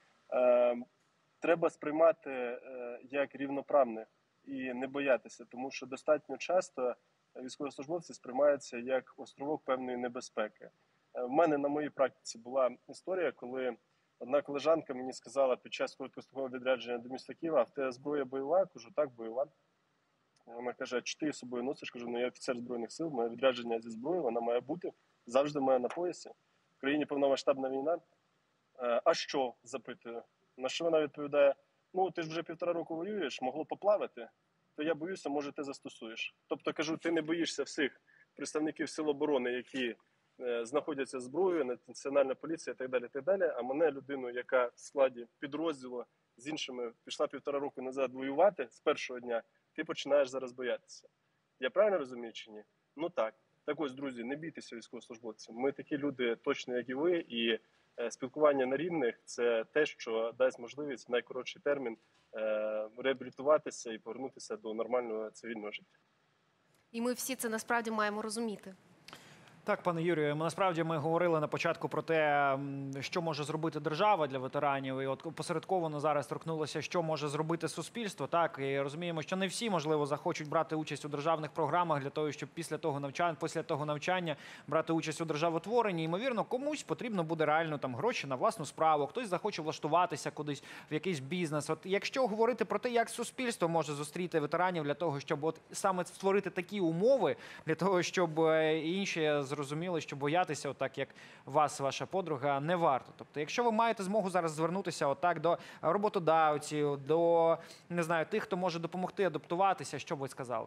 Треба сприймати як рівноправних і не боятися, тому що достатньо часто військовослужбовці сприймаються як островок певної небезпеки. В мене на моїй практиці була історія, коли одна колежанка мені сказала під час короткострокового відрядження до міста Києва: а в тебе зброя бойова? Я кажу, так, бойова. Вона каже: чи ти з собою носиш? Кажу, я офіцер Збройних сил, моє відрядження зі зброєю, вона має бути, завжди має на поясі. В країні повномасштабна війна. А що? Запитую. На що вона відповідає: ти ж вже 1,5 року воюєш, могло поплавати, то я боюся, може ти застосуєш. Тобто, кажу, ти не боїшся всіх представників сил оборони, які знаходяться зброєю, національна поліція і так далі, так далі. А мене, людину, яка в складі підрозділу з іншими пішла 1,5 року назад воювати з першого дня, ти починаєш зараз боятися. Я правильно розумію чи ні? Ну так. Так ось, друзі, не бійтеся військовослужбовців. Ми такі люди точно, як і ви, і спілкування на рівних – це те, що дасть можливість в найкоротший термін реабілітуватися і повернутися до нормального цивільного життя. І ми всі це насправді маємо розуміти. Так, пане Юрію, насправді ми говорили на початку про те, що може зробити держава для ветеранів, і от посередковано зараз торкнулося, що може зробити суспільство. Так, і розуміємо, що не всі, можливо, захочуть брати участь у державних програмах для того, щоб після того навчання брати участь у державотворенні. Ймовірно, комусь потрібно буде реально там гроші на власну справу, хтось захоче влаштуватися кудись в якийсь бізнес. От якщо говорити про те, як суспільство може зустріти ветеранів для того, щоб от саме створити такі умови, для того, щоб інші зрозуміли, що боятися, отак як вас, ваша подруга, не варто. Тобто, якщо ви маєте змогу зараз звернутися отак до роботодавців, до, не знаю, тих, хто може допомогти адаптуватися, що б ви сказали?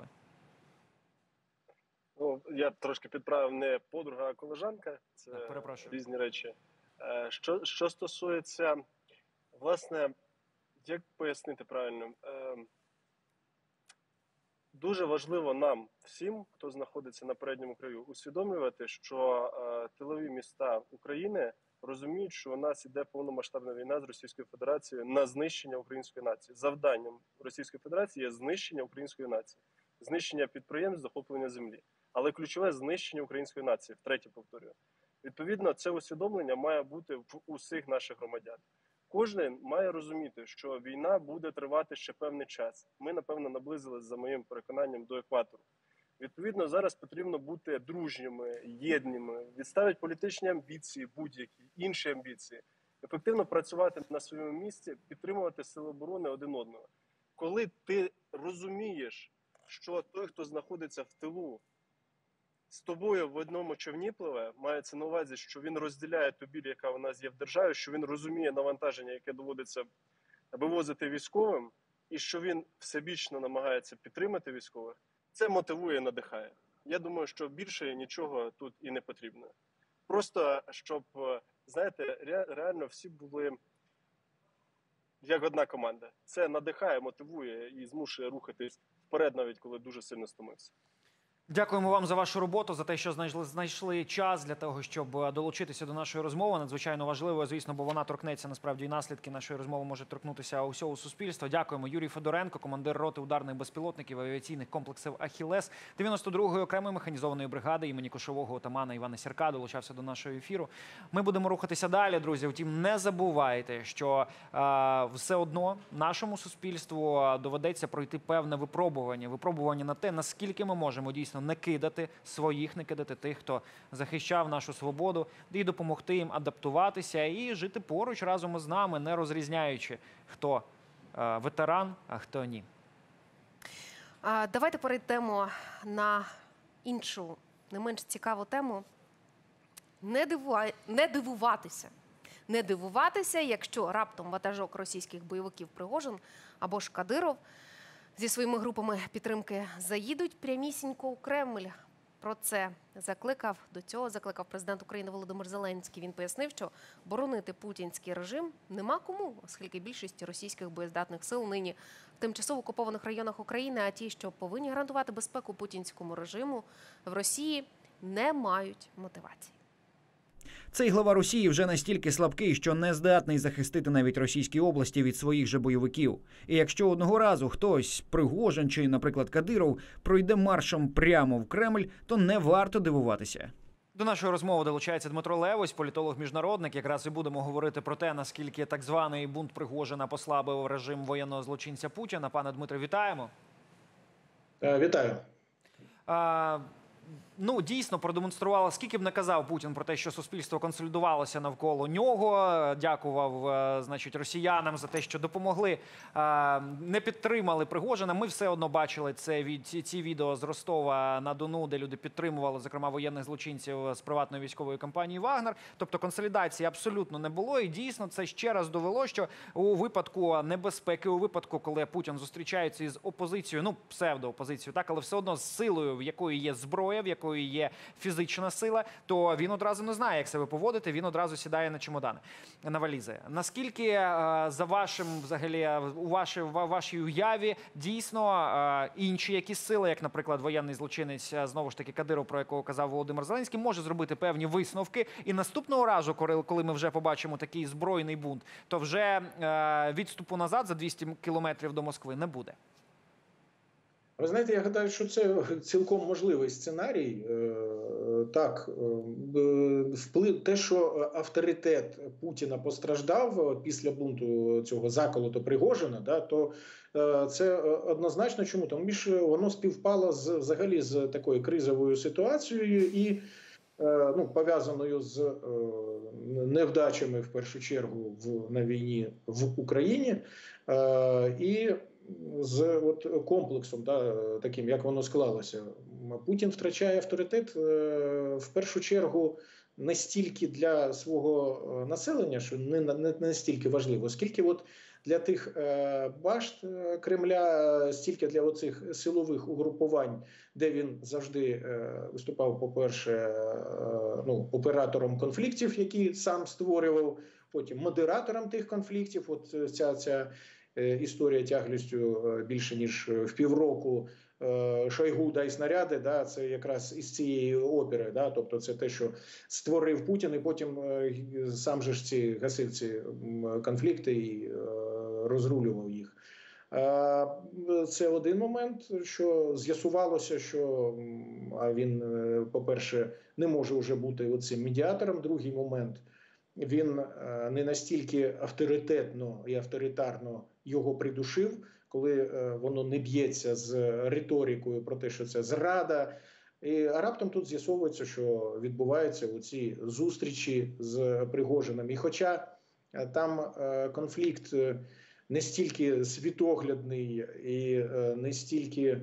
Ну, я трошки підправив, не подруга, а колежанка. Це різні речі. Що стосується, власне, як пояснити правильно? Дуже важливо нам всім, хто знаходиться на передньому краю, усвідомлювати, що тилові міста України розуміють, що у нас іде повномасштабна війна з Російською Федерацією на знищення української нації. Завданням Російської Федерації є знищення української нації, знищення підприємств, захоплення землі. Але ключове – знищення української нації, втретє повторюю. Відповідно, це усвідомлення має бути в усіх наших громадян. Кожен має розуміти, що війна буде тривати ще певний час. Ми, напевно, наблизились, за моїм переконанням, до екватору. Відповідно, зараз потрібно бути дружніми, єдніми, відставити політичні амбіції, будь-які, інші амбіції, ефективно працювати на своєму місці, підтримувати сили оборони один одного. Коли ти розумієш, що той, хто знаходиться в тилу, з тобою в одному човні пливе, мається на увазі, що він розділяє ту біль, яка у нас є в державі, що він розуміє навантаження, яке доводиться вивозити військовим, і що він всебічно намагається підтримати військових, це мотивує і надихає. Я думаю, що більше нічого тут і не потрібно. Просто, щоб, знаєте, реально всі були як одна команда. Це надихає, мотивує і змушує рухатись вперед, навіть коли дуже сильно стомився. Дякуємо вам за вашу роботу, за те, що знайшли час для того, щоб долучитися до нашої розмови. Надзвичайно важливо, звісно, бо вона торкнеться, насправді, і наслідки нашої розмови можуть торкнутися усього суспільства. Дякуємо. Юрій Федоренко, командир роти ударних безпілотників авіаційних комплексів «Ахілес» 92-ї окремої механізованої бригади імені кошового отамана Івана Сірка, долучався до нашого ефіру. Ми будемо рухатися далі, друзі. Втім, не забувайте, що все одно нашому суспільству доведеться пройти певне випробування на те, наскільки ми можемо дійсно не кидати своїх, не кидати тих, хто захищав нашу свободу, і допомогти їм адаптуватися і жити поруч разом із нами, не розрізняючи, хто ветеран, а хто ні. Давайте перейдемо на іншу, не менш цікаву тему. Не дивуватися, якщо раптом ватажок російських бойовиків Пригожин або ж Кадиров зі своїми групами підтримки заїдуть прямісінько у Кремль. Про це закликав президент України Володимир Зеленський. Він пояснив, що боронити путінський режим нема кому, оскільки більшість російських боєздатних сил нині в тимчасово окупованих районах України, а ті, що повинні гарантувати безпеку путінському режиму, в Росії не мають мотивації. Цей глава Росії вже настільки слабкий, що не здатний захистити навіть російські області від своїх же бойовиків. І якщо одного разу хтось, Пригожин чи, наприклад, Кадиров, пройде маршем прямо в Кремль, то не варто дивуватися. До нашої розмови долучається Дмитро Левось, політолог-міжнародник. Якраз і будемо говорити про те, наскільки так званий бунт Пригожина послабив режим воєнного злочинця Путіна. Пане Дмитре, вітаємо. Вітаю. Ну, дійсно продемонструвала, скільки б не казав Путін про те, що суспільство консолідувалося навколо нього, дякував, значить, росіянам за те, що допомогли, не підтримали Пригожина. Ми все одно бачили ці відео з Ростова-на-Дону, де люди підтримували, зокрема, воєнних злочинців з приватної військової компанії «Вагнер». Тобто консолідації абсолютно не було. І дійсно це ще раз довело, що у випадку небезпеки, у випадку, коли Путін зустрічається із опозицією, ну, псевдоопозицією, так, але все одно з силою, в якої є зброя, в якої якою є фізична сила, то він одразу не знає, як себе поводити, він одразу сідає на чемодани, на валізи. Наскільки за вашим, взагалі, у вашій уяві дійсно інші якісь сили, як, наприклад, воєнний злочинець, знову ж таки, Кадиров, про якого казав Володимир Зеленський, може зробити певні висновки, і наступного разу, коли ми вже побачимо такий збройний бунт, то вже відступу назад за 200 кілометрів до Москви не буде? Ви знаєте, я гадаю, що це цілком можливий сценарій. Так, вплив те, що авторитет Путіна постраждав після бунту цього заколоту Пригожина, да, то це однозначно. Чому? Тому що воно співпало взагалі з такою кризовою ситуацією і пов'язаною з невдачами, в першу чергу, на війні в Україні, і з комплексом, таким, як воно склалося. Путін втрачає авторитет, в першу чергу, не стільки для свого населення, що не стільки важливо, скільки для тих башт Кремля, стільки для оцих силових угрупувань, де він завжди виступав, по-перше, оператором конфліктів, які сам створював, потім модератором тих конфліктів. Ця історія тяглістю більше ніж в півроку, Шойгу дай снаряди, це якраз із цієї опери, тобто це те, що створив Путін, і потім сам же ж гасив ці конфлікти і розрулював їх. Це один момент, що з'ясувалося, що він, по-перше, не може вже бути оцим медіатором. Другий момент, він не настільки авторитетно і авторитарно його придушив, коли воно не б'ється з риторикою про те, що це зрада. А раптом тут з'ясовується, що відбуваються оці зустрічі з Пригожиним. І хоча там конфлікт не стільки світоглядний і не стільки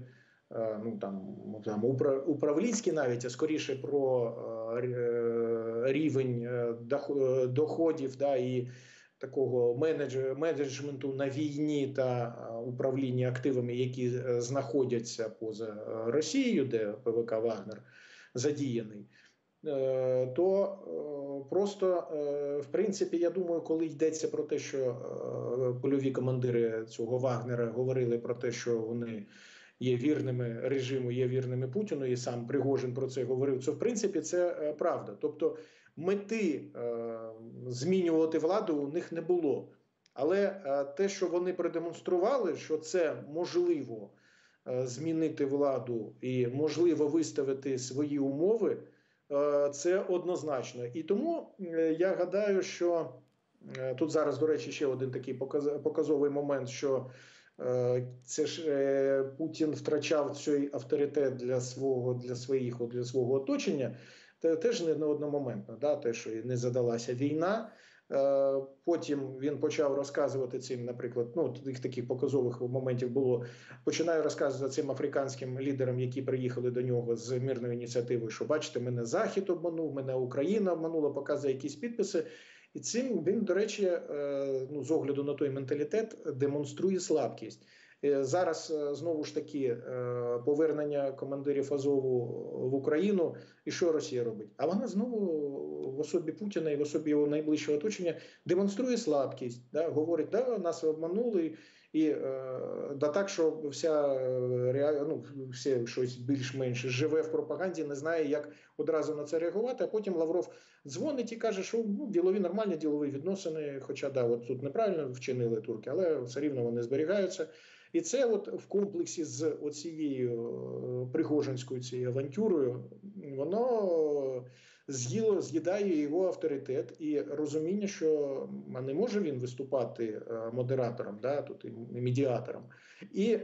управлінський навіть, а скоріше про рівень доходів і такого менеджменту на війні та управління активами, які знаходяться поза Росією, де ПВК «Вагнер» задіяний, то просто, в принципі, я думаю, коли йдеться про те, що польові командири цього «Вагнера» говорили про те, що вони є вірними режиму, є вірними Путіну, і сам Пригожин про це говорив, то, в принципі, це правда. Тобто мети змінювати владу у них не було. Але те, що вони продемонстрували, що це можливо змінити владу і можливо виставити свої умови, це однозначно. І тому я гадаю, що тут зараз, до речі, ще один такий показовий момент, що це ж Путін втрачав цей авторитет для свого оточення, теж не одномоментно, те, що не задалася війна. Потім він почав розказувати цим, наприклад, їх таких показових моментів було, починає розказувати цим африканським лідерам, які приїхали до нього з мирною ініціативою, що бачите, мене Захід обманув, мене Україна обманула, показує якісь підписи. І цим він, до речі, з огляду на той менталітет, демонструє слабкість. Зараз, знову ж таки, повернення командирів Азову в Україну. І що Росія робить? А вона знову в особі Путіна і в особі його найближчого оточення демонструє слабкість. Говорить, нас обманули. І так, що все щось більш-менш живе в пропаганді, не знає, як одразу на це реагувати. А потім Лавров дзвонить і каже, що ділові, нормальні ділові відносини, хоча тут неправильно вчинили турки, але все рівно вони зберігаються. І це в комплексі з оцією пригожинською цією авантюрою, воно з'їдає його авторитет і розуміння, що не може він виступати модератором, тут і медіатором. І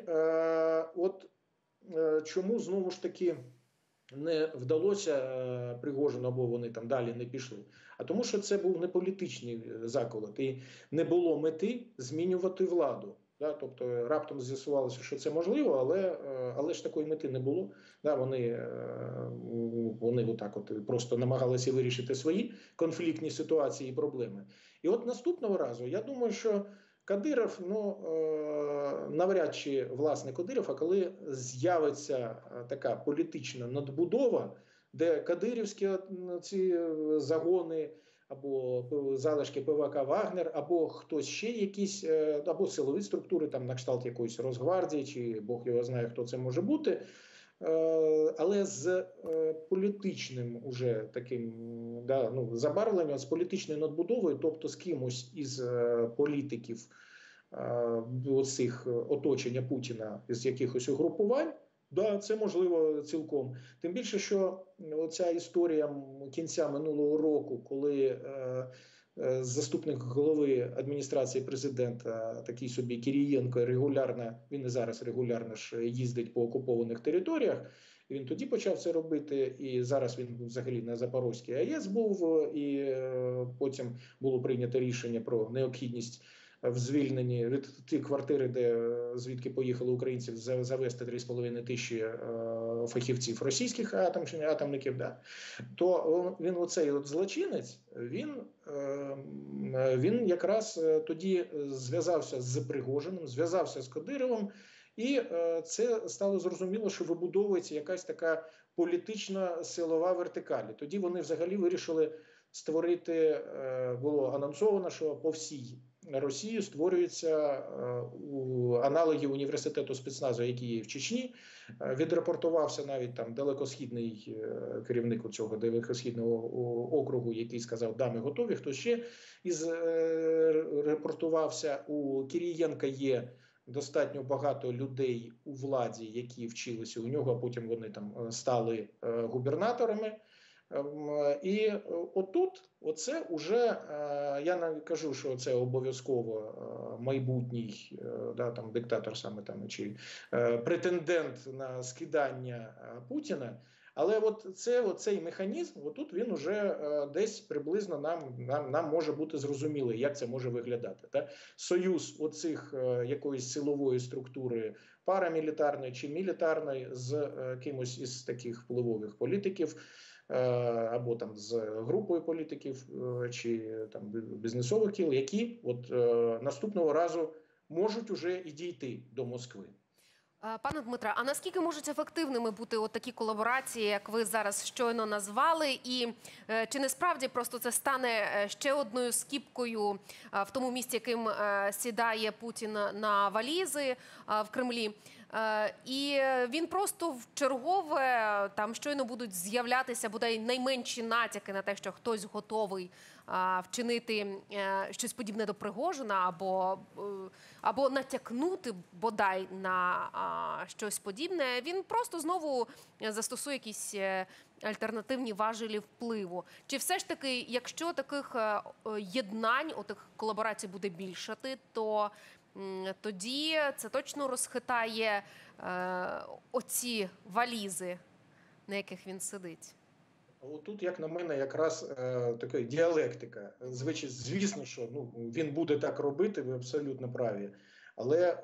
чому знову ж таки не вдалося Пригожину, або вони там далі не пішли. А тому, що це був не політичний заколот і не було мети змінювати владу. Тобто раптом з'ясувалося, що це можливо, але ж такої мети не було. Вони просто намагалися вирішити свої конфліктні ситуації і проблеми. І наступного разу, я думаю, що Кадиров, навряд чи власне Кадиров, а коли з'явиться така політична надбудова, де кадирівські ці загони, або залишки ПВК «Вагнер», або хтось ще якісь, або силові структури, там на кшталт якоїсь Росгвардії, чи Бог його знає, хто це може бути. Але з політичним уже таким забарвленням, з політичною надбудовою, тобто з кимось із політиків оцих оточення Путіна, з якихось угрупувань, да, це можливо цілком. Тим більше, що оця історія кінця минулого року, коли заступник голови адміністрації президента, такий собі Кирієнко, регулярно, він і зараз регулярно ж їздить по окупованих територіях, він тоді почав це робити, і зараз він взагалі на Запорозькій АЕС був, і потім було прийнято рішення про необхідність в звільненні від ті квартири, де звідки поїхали українців, завести 3,5 тисячі фахівців російських атомників, да. То він оцей от злочинець, він якраз тоді зв'язався з Пригожиним, зв'язався з Кадировим, і це стало зрозуміло, що вибудовується якась така політична силова вертикаль. Тоді вони взагалі вирішили створити, було анонсовано, що по всій Росії створюються аналоги університету спецназу, який є в Чечні. Відрапортувався навіть там далекосхідний керівник цього далекосхідного округу, який сказав, да, ми готові. Хто ще репортувався. У Кирієнка є достатньо багато людей у владі, які вчилися у нього, а потім вони там стали губернаторами. І отут, оце уже, я не кажу, що це обов'язково майбутній там, диктатор саме там, чи претендент на скидання Путіна, але цей механізм, отут він уже десь приблизно нам може бути зрозумілий, як це може виглядати. Так? Союз оцих якоїсь силової структури парамілітарної чи мілітарної з кимось із таких впливових політиків, або там з групою політиків чи там бізнесових кіл, які наступного разу можуть уже і дійти до Москви. Пане Дмитре, а наскільки можуть ефективними бути такі колаборації, як ви зараз щойно назвали, і чи не справді просто це стане ще одною скіпкою в тому місці, яким сідає Путін на валізи в Кремлі? І він просто вчергове, там щойно будуть з'являтися бодай найменші натяки на те, що хтось готовий вчинити щось подібне до Пригожина, або натякнути бодай на щось подібне, він просто знову застосує якісь альтернативні важелі впливу. Чи все ж таки, якщо таких єднань, отих колаборацій буде більшати, то тоді це точно розхитає оці валізи, на яких він сидить? Тут, як на мене, якраз така діалектика. Звісно, що він буде так робити, ви абсолютно праві. Але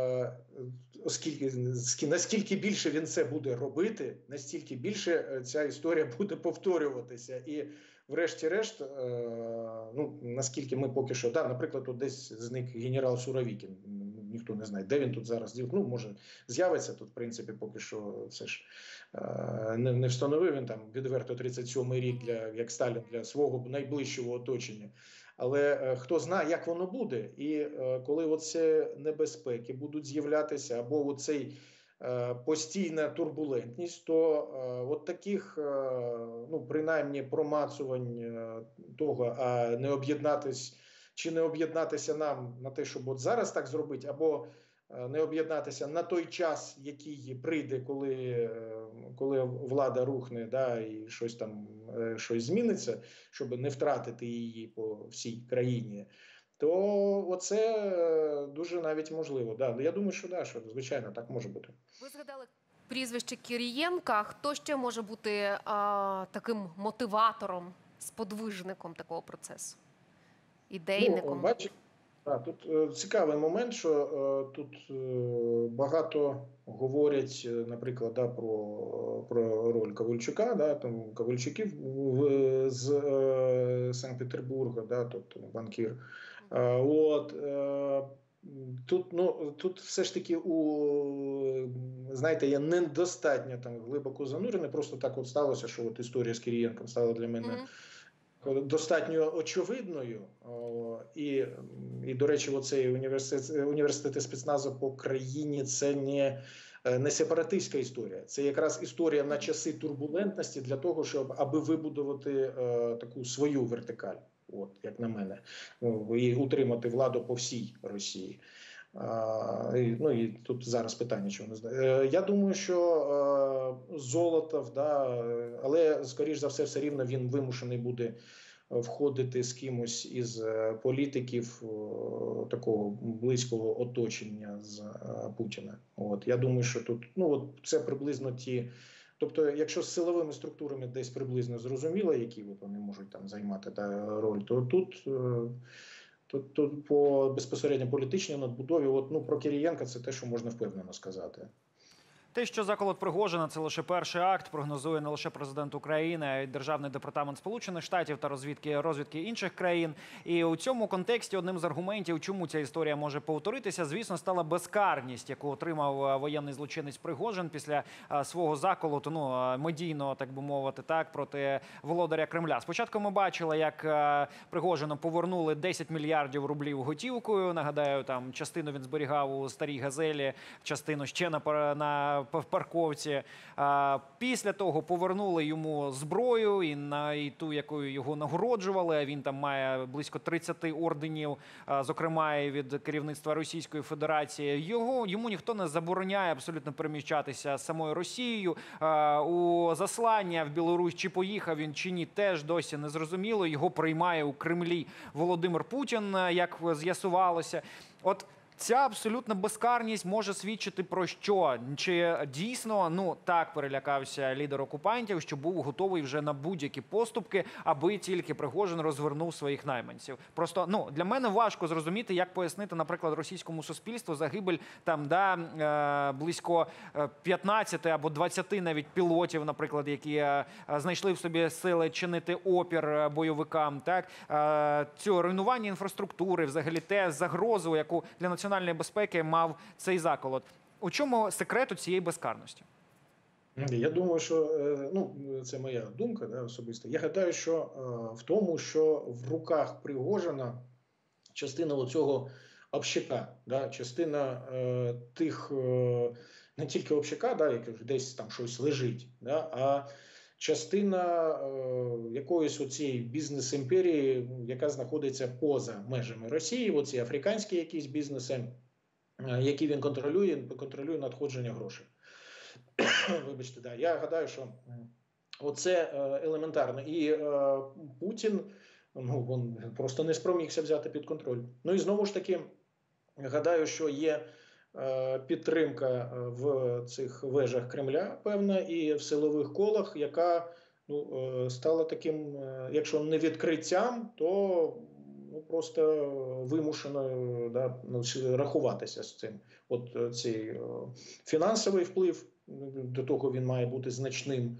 наскільки більше він це буде робити, настільки більше ця історія буде повторюватися. І врешті-решт, наскільки ми поки що, наприклад, тут десь зник генерал Суровікін. Ніхто не знає, де він тут зараз дів. Може, з'явиться тут, в принципі, поки що все ж не встановив він там відверто 37-й рік, як Сталін, для свого найближчого оточення. Але хто знає, як воно буде. І коли оці небезпеки будуть з'являтися, або оцей постійна турбулентність, то от таких, принаймні, промацувань того, а не об'єднатись, чи не об'єднатися нам на те, щоб от зараз так зробити, або не об'єднатися на той час, який прийде, коли влада рухне, і щось зміниться, щоб не втратити її по всій країні, то оце дуже навіть можливо. Я думаю, що що звичайно так може бути. Ви згадали прізвище Кирієнка. Хто ще може бути таким мотиватором, сподвижником такого процесу? Ідейником? Тут цікавий момент, що тут багато говорять, наприклад, про роль Ковальчука, там Ковальчуків з Санкт-Петербурга, тобто банкір. Тут все ж таки у знаєте, я недостатньо там глибоко занурений, просто так от сталося, що от історія з Кирієнком стала для мене достатньо очевидною. І до речі, оцей університет спецназу по країні – це не сепаратистська історія. Це якраз історія на часи турбулентності для того, щоб аби вибудувати таку свою вертикаль, от, як на мене, і утримати владу по всій Росії. Ну і тут зараз питання, чого не знаю. Я думаю, що Золотов, да, але, скоріш за все рівно він вимушений буде входити з кимось із політиків такого близького оточення з Путіна. От, я думаю, що тут, ну, от це приблизно ті... Тобто, якщо з силовими структурами десь приблизно зрозуміло, які от вони можуть там займати роль, то тут по безпосередньо політичній надбудові, от, ну, про Кирієнка це те, що можна впевнено сказати. Те, що заколот Пригожина – це лише перший акт, прогнозує не лише президент України, а й Державний департамент Сполучених Штатів та розвідки інших країн. І у цьому контексті одним з аргументів, чому ця історія може повторитися, звісно, стала безкарність, яку отримав воєнний злочинець Пригожин після свого заколоту, ну, медійного, так би мовити, так, проти володаря Кремля. Спочатку ми бачили, як Пригожину повернули 10 мільярдів рублів готівкою. Нагадаю, там частину він зберігав у старій «Газелі», частину ще на парковці. Після того повернули йому зброю і ту, якою його нагороджували. Він там має близько 30 орденів, зокрема і від керівництва Російської Федерації. Йому ніхто не забороняє абсолютно переміщатися самою Росією. У заслання в Білорусь чи поїхав він, чи ні, теж досі не зрозуміло. Його приймає у Кремлі Володимир Путін, як з'ясувалося. От ця абсолютна безкарність може свідчити про що? Чи дійсно, ну, так перелякався лідер окупантів, що був готовий вже на будь-які поступки, аби тільки Пригожин розвернув своїх найманців? Просто, ну, для мене важко зрозуміти, як пояснити, наприклад, російському суспільству загибель там, близько 15 або 20 навіть пілотів, наприклад, які знайшли в собі сили чинити опір бойовикам, так? Цього руйнування інфраструктури, взагалі те загрозу, яку для національної безпеки мав цей заколот. У чому секрет цієї безкарності? Я думаю, що, ну, це моя думка, да, особиста. Я гадаю, що в тому, що в руках Пригожина частина оцього общака, да, частина тих, не тільки общака, да, як десь там щось лежить, да, а частина якоїсь оцієї бізнес-імперії, яка знаходиться поза межами Росії, оці африканські якісь бізнеси, які він контролює надходження грошей. Вибачте, да, я гадаю, що оце елементарно. І Путін, ну, він просто не спромігся взяти під контроль. Ну і знову ж таки, гадаю, що є підтримка в цих вежах Кремля, певна, і в силових колах, яка, ну, стала таким, якщо не відкриттям, то, ну, просто вимушено, да, ну, рахуватися з цим. От цей фінансовий вплив, до того він має бути значним,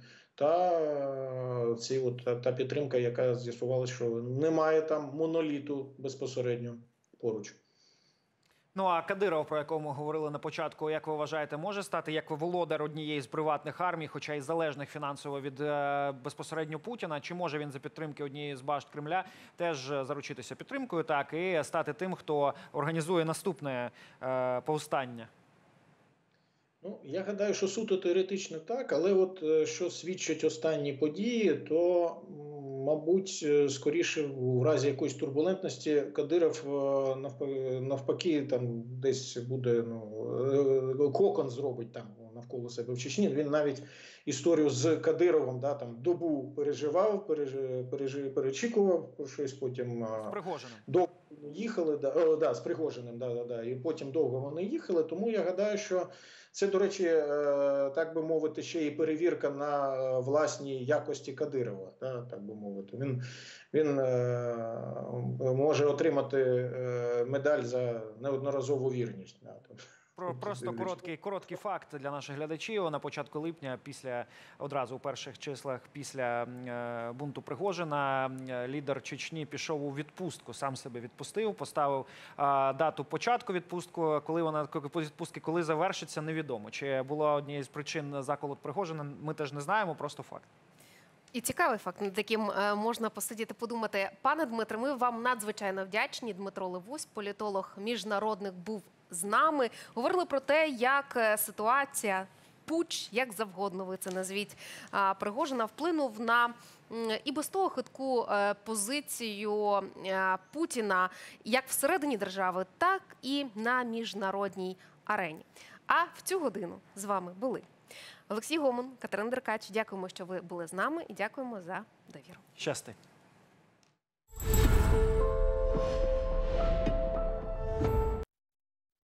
та підтримка, яка з'ясувалася, що немає там моноліту безпосередньо поруч. Ну, а Кадиров, про якого ми говорили на початку, як ви вважаєте, може стати як володар однієї з приватних армій, хоча й залежних фінансово від безпосередньо Путіна? Чи може він за підтримки однієї з башт Кремля теж заручитися підтримкою, так, і стати тим, хто організує наступне повстання? Ну, я гадаю, що суто теоретично так, але от що свідчать останні події, то, мабуть, скоріше в разі якоїсь турбулентності Кадиров навпаки там десь буде, ну, кокон зробить там навколо себе в Чечні. Він навіть історію з Кадировим, да, там добу переживав, перечікував щось, потім з Пригожиним. довго їхали, з Пригожиним, і потім довго вони їхали. Тому я гадаю, що це, до речі, так би мовити, ще і перевірка на власній якості Кадирова, да, так би мовити. Він може отримати медаль за неодноразову вірність. Да. Просто короткий факт для наших глядачів. На початку липня, одразу у перших числах після бунту Пригожина, лідер Чечні пішов у відпустку, сам себе відпустив, поставив дату початку відпустки, коли завершиться, невідомо. Чи була однією з причин заколот Пригожина, ми теж не знаємо, просто факт. І цікавий факт, над яким можна посидіти, подумати. Пане Дмитре, ми вам надзвичайно вдячні. Дмитро Левусь, політолог, міжнародник, був з нами. Говорили про те, як ситуація, путч, як завгодно ви це назвіть, Пригожина вплинув на і без того хитку позицію Путіна як всередині держави, так і на міжнародній арені. А в цю годину з вами були Олексій Гомун, Катерина Деркач. Дякуємо, що ви були з нами, і дякуємо за довіру. Щасти.